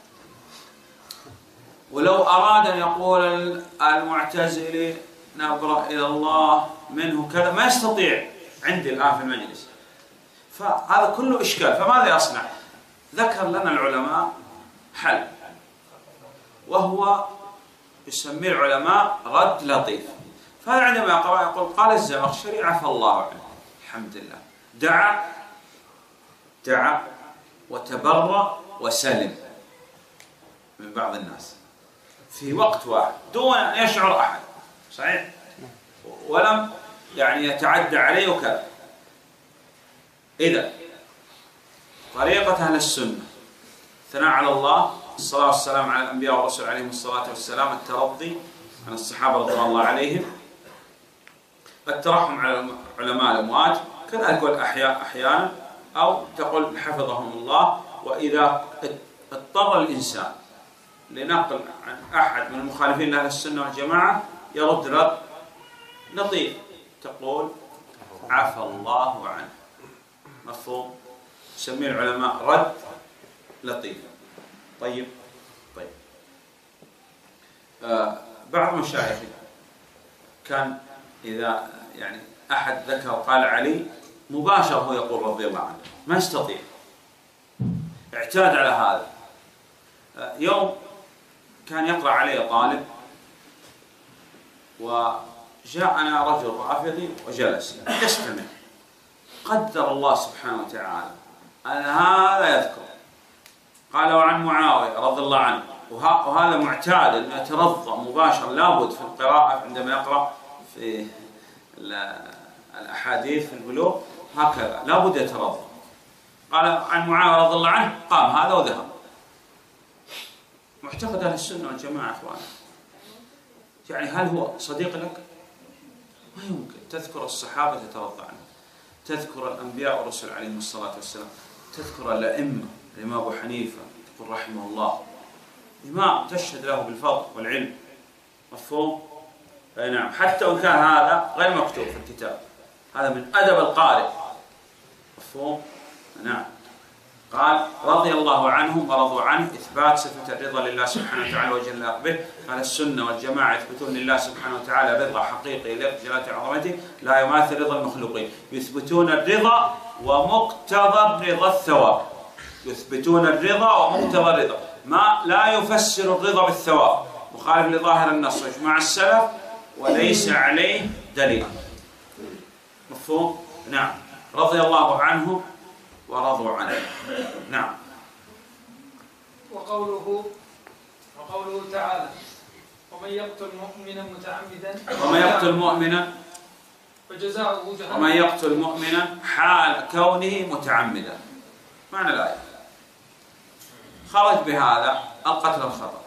ولو أراد أن يقول المعتزلي نبرأ إلى الله منه كذا ما يستطيع عندي الآن في المجلس، فهذا كله إشكال. فماذا يصنع؟ ذكر لنا العلماء حل، وهو يسميه العلماء رد لطيف. فهذا عندما يقول قال الزمخشري عفى الله عنه الحمد لله، دعا وتبرأ وسلم من بعض الناس في وقت واحد دون أن يشعر أحد، صحيح؟ ولم يعني يتعدى عليه وكذا. إذا طريقة أهل السنة الثناء على الله، الصلاة والسلام على الأنبياء والرسل عليهم الصلاة والسلام، الترضي عن الصحابة رضوان الله عليهم، الترحم على علماء الأموات، كذلك والأحياء أحيانا، أو تقول حفظهم الله. وإذا اضطر الإنسان لنقل عن أحد من المخالفين لأهل السنة والجماعة يرد رد لطيف، تقول عفى الله عنه. مفهوم؟ يسميه العلماء رد لطيف. طيب بعض مشايخ كان إذا يعني أحد ذكر قال علي مباشرة هو يقول رضي الله عنه، ما يستطيع، اعتاد على هذا. يوم كان يقرأ علي طالب وجاءنا رجل رافضي وجلس يستمع، قدر الله سبحانه وتعالى أن هذا يذكر قال وعن معاوية رضي الله عنه، وهذا معتاد أنه يترضى مباشرة، لابد في القراءة عندما يقرأ في الأحاديث في البلوغ هكذا لابد يترضى. قال عن معاوية رضي الله عنه، قام هذا وذهب. معتقد أهل السنة والجماعة أخواني، يعني هل هو صديق لك؟ ما يمكن. تذكر الصحابة تترضى عنه، تذكر الأنبياء والرسل عليهم الصلاة والسلام، تذكر الأئمة، الإمام أبو حنيفة تقول رحمه الله، إمام تشهد له بالفضل والعلم. مفهوم؟ أي نعم، حتى وإن كان هذا غير مكتوب في الكتاب، هذا من أدب القارئ. مفهوم؟ نعم. قال رضي الله عنهم ورضوا عنه، إثبات صفة الرضا لله سبحانه وتعالى وجل به. قال السنة والجماعة يثبتون لله سبحانه وتعالى رضا حقيقي لجلالة عظمته لا يماثل رضا المخلوقين، يثبتون الرضا ومقتضى الرضا الثواب. يثبتون الرضا ومقتضى الرضا، ما لا يفسر الرضا بالثواب، مخالف لظاهر النص وإجماع السلف وليس عليه دليل. مفهوم؟ نعم. رضي الله عنه ورضوا عنه. نعم. وقوله تعالى ومن يقتل مؤمنا فجزاؤه جهنم. ومن يقتل مؤمنا حال كونه متعمدا، معنى الآية خرج بهذا القتل الخطأ،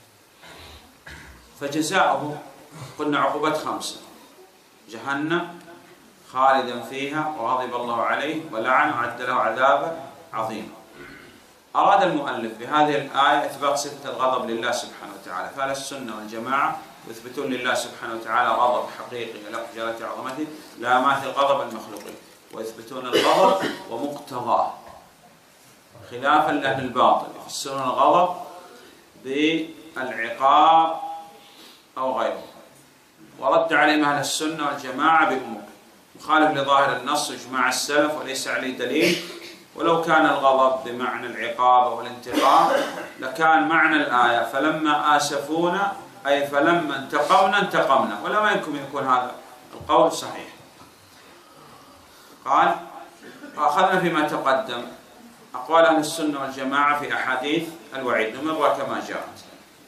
فجزاؤه قلنا عقوبات 5: جهنم خالدا فيها وغضب الله عليه ولعنه وعد له عذابا عظيما. أراد المؤلف بهذه الآية إثبات صفة الغضب لله سبحانه وتعالى، فأهل السنة والجماعة يثبتون لله سبحانه وتعالى غضب حقيقي لجلالة عظمته لا يماثل غضب المخلوقين، ويثبتون الغضب ومقتضاه، خلافا لأهل الباطل يفسرون الغضب بالعقاب أو غيره. ورد عليهم أهل السنة والجماعة بأمور مخالف لظاهر النص وإجماع السلف وليس عليه دليل. ولو كان الغضب بمعنى العقاب والانتقام لكان معنى الآية فلما آسفونا أي فلما انتقمنا، ولا يمكن يكون هذا القول صحيح. قال وأخذنا فيما تقدم أقوال أهل السنة والجماعة في أحاديث الوعيد نمرها كما جاءت،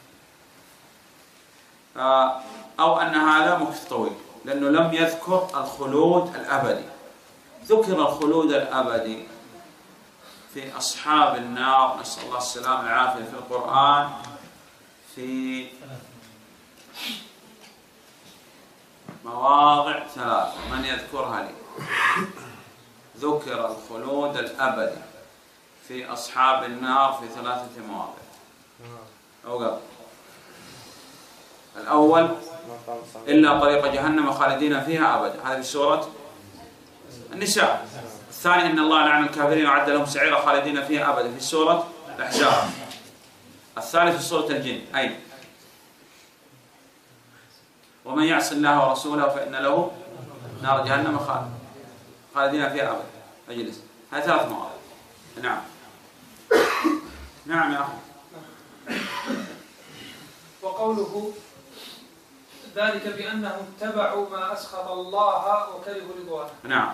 أو أن هذا مكث طويل لأنه لم يذكر الخلود الأبدي. ذكر الخلود الأبدي في أصحاب النار، نسأل الله السلامة والعافية، في القرآن في مواضع ثلاثة، من يذكرها لي؟ ذكر الخلود الأبدي في أصحاب النار في 3 مواضع أو قبل. الأول إلا طريق جهنم خالدين فيها أبدا، هذه في سورة النساء. الثاني إن الله لعن الكافرين وأعد لهم سعيرا خالدين فيها أبدا في سورة الأحزاب. الثالث في سورة الجن أين؟ ومن يعص الله ورسوله فإن له نار جهنم خالدين فيها أبدا. أجلس، هذه 3 مواضع. نعم نعم يا أخي. وقوله ذلك بأنهم اتبعوا ما أسخط الله وكرهوا رضوانه. نعم،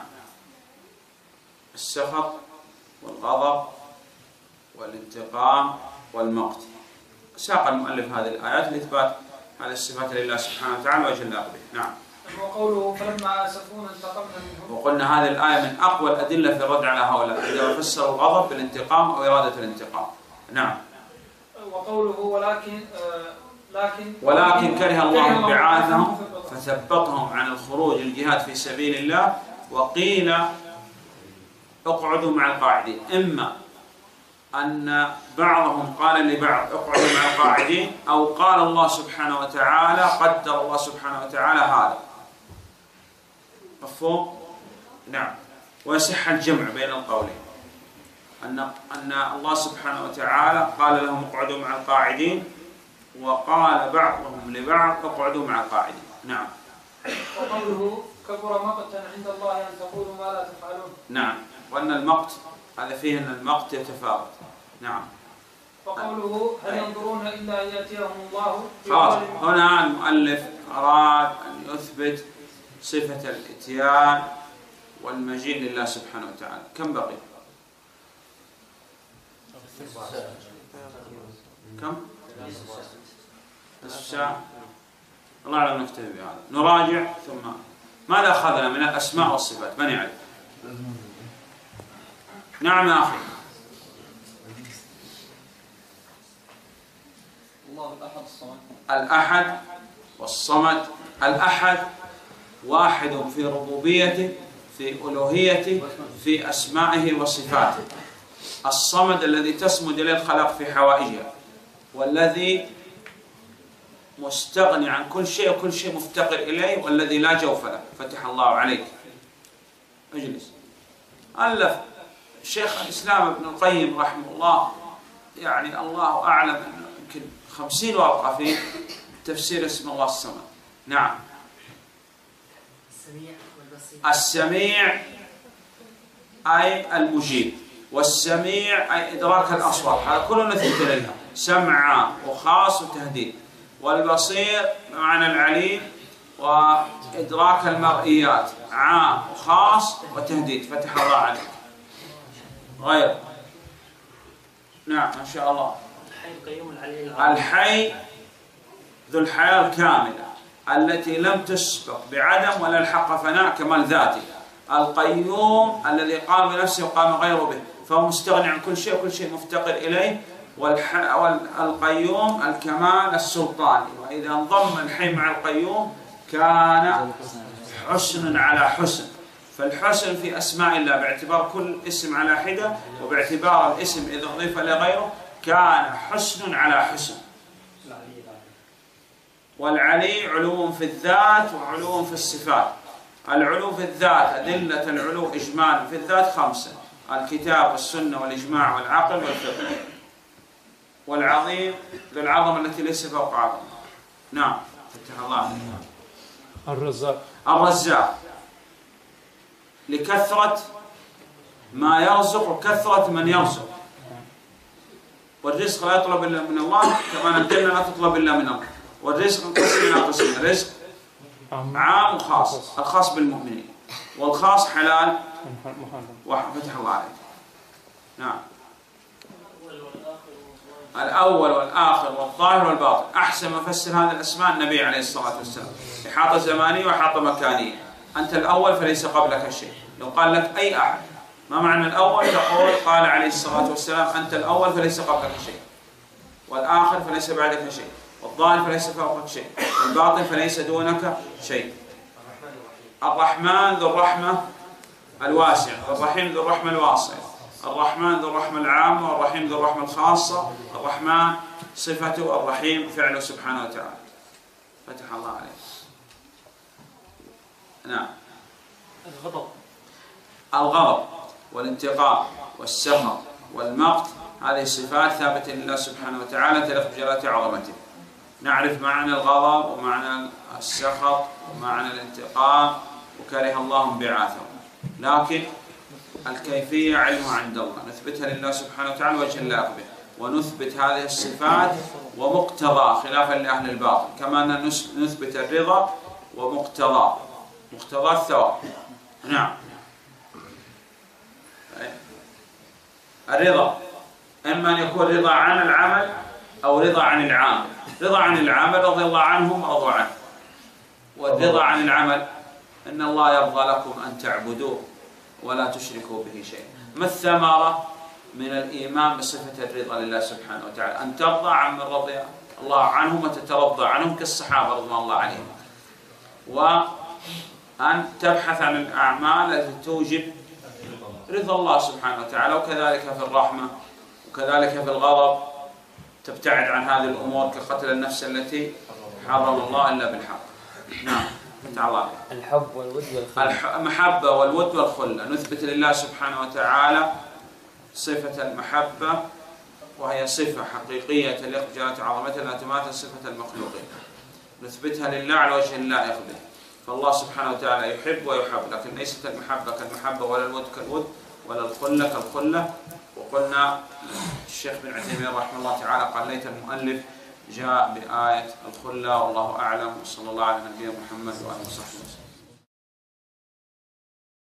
السخط والغضب والانتقام والمقت. ساق المؤلف هذه الآيات لإثبات هذه الصفات لله سبحانه وتعالى وجل به. نعم. وقوله فلما آسفونا انتقمنا منهم. وقلنا هذه الآية من أقوى الأدلة في الرد على هؤلاء إذا فسروا الغضب بالانتقام أو إرادة الانتقام. نعم. وقوله ولكن كره الله بعاثهم فثبطهم عن الخروج الجهاد في سبيل الله وقيل اقعدوا مع القاعدين. إما أن بعضهم قال لبعض اقعدوا مع القاعدين، أو قال الله سبحانه وتعالى قدر الله سبحانه وتعالى هذا. مفهوم؟ نعم. ويصح الجمع بين القولين، أن الله سبحانه وتعالى قال لهم اقعدوا مع القاعدين، وقال بعضهم لبعض اقعدوا مع القاعدين. نعم. وقوله كبر مقتا عند الله أن تقولوا ما لا تفعلون. نعم، وأن المقت هذا فيه أن المقت يتفاوت. نعم. وقوله هل ينظرون إلا أن يأتيهم الله. خلاص، هنا المؤلف أراد أن يثبت صفة الإتيان والمجيء لله سبحانه وتعالى. كم بقي؟ كم؟ نصف ساعة. الله أعلم نكتفي بهذا. نراجع ثم ماذا أخذنا من الأسماء والصفات؟ من يعرف؟ نعم يا أخي. الله الأحد الصمد. الأحد والصمد. الأحد واحد في ربوبيته، في ألوهيته، في أسمائه وصفاته. الصمد الذي تصمد إليه الخلق في حوائجها، والذي مستغني عن كل شيء وكل شيء مفتقر إليه، والذي لا جوف له. فتح الله عليك. اجلس. ألف شيخ الإسلام ابن القيم رحمه الله، يعني الله أعلم، يمكن 50 ورقة في تفسير اسم الله الصمد. نعم. السميع أي المجيب، والسميع أي إدراك الأصوات، هذا كله نثبت لله. سمع وخاص وتهديد. والبصير بمعنى العليم وإدراك المرئيات، عام وخاص وتهديد. فتح الله عليك. غير. نعم ما شاء الله. الحي ذو الحياة الكاملة التي لم تسبق بعدم ولا الحق فناء كمال ذاته. القيوم الذي قام بنفسه وقام غيره به، فهو مستغني عن كل شيء وكل شيء مفتقر إليه. والقيوم الكمال السلطاني، وإذا انضم الحي مع القيوم كان حسن على حسن. فالحسن في أسماء الله باعتبار كل اسم على حدة، وباعتبار الاسم إذا أضيف لغيره كان حسن على حسن. والعلي علو في الذات وعلو في الصفات. العلو في الذات أدلة العلو إجمالا في الذات 5: الكتاب والسنة والإجماع والعقل والفقه. والعظيم ذو العظمة التي ليس فوق عظمة. نعم فتح الله عليك. الرزاق. الرزاق لكثرة ما يرزق وكثرة من يرزق. والرزق لا يطلب إلا من الله، كما الجنة لا تطلب إلا من الله. والرزق انقسم إلى قسمين: رزق عام وخاص. الخاص بالمؤمنين، والخاص حلال وفتح الله عليك. نعم. الأول والآخر والظاهر والباطن. أحسن مفسر هذه الأسماء النبي عليه الصلاة والسلام، إحاطة زمانية وإحاطة مكانية. أنت الأول فليس قبلك شيء. لو قال لك أي أحد ما معنى الأول؟ تقول قال عليه الصلاة والسلام أنت الأول فليس قبلك شيء، والآخر فليس بعدك شيء، والظاهر فليس فوقك شيء، والباطن فليس دونك شيء. الرحمن ذو الرحمة الواسعة، الرحيم ذو الرحمة الواسعة، الرحمن ذو الرحمة العامة، والرحيم ذو الرحمة الخاصة. الرحمن صفته، الرحيم فعله سبحانه وتعالى. فتح الله عليه. نعم. الغضب والانتقام والسخط والمقت، هذه الصفات ثابتة لله سبحانه وتعالى تليق بجلالة عظمته. نعرف معنى الغضب ومعنى السخط ومعنى الانتقام، وكره الله انبعاثهم، لكن الكيفية علمها عند الله، نثبتها لله سبحانه وتعالى وجه اللائق به، ونثبت هذه الصفات ومقتضى خلافا لأهل الباطل، كما أن نثبت الرضا ومقتضى الثواب. نعم. الرضا إما أن يكون رضا عن العمل أو رضا عن العامل. رضا عن العمل رضي الله عنهم رضوا عنه، والرضا عن العمل إن الله يرضى لكم أن تعبدوه ولا تشركوا به شيئا. ما الثمرة من الإيمان بصفة الرضا لله سبحانه وتعالى؟ أن ترضى عن من رضي الله عنهم وتترضى عنهم كالصحابة رضوان الله عليهم، وأن تبحث عن الأعمال التي توجب رضا الله سبحانه وتعالى، وكذلك في الرحمة وكذلك في الغضب تبتعد عن هذه الأمور كقتل النفس التي حرم الله إلا بالحق. نعم. تعالى. الحب والود والخلة. المحبة والود والخلة، نثبت لله سبحانه وتعالى صفة المحبة، وهي صفة حقيقية تليق بجلالة عظمتها لا تماثل صفة المخلوقين، نثبتها لله على وجه اللائق به. فالله سبحانه وتعالى يحب ويحب، لكن ليست المحبة كالمحبة ولا الود كالود ولا الخلة كالخلة. وقلنا الشيخ بن عثيمين رحمه الله تعالى قال ليت المؤلف جاء بآية الخلة، والله أعلم، وصلى الله على نبينا محمد وآله وصحبه وسلم.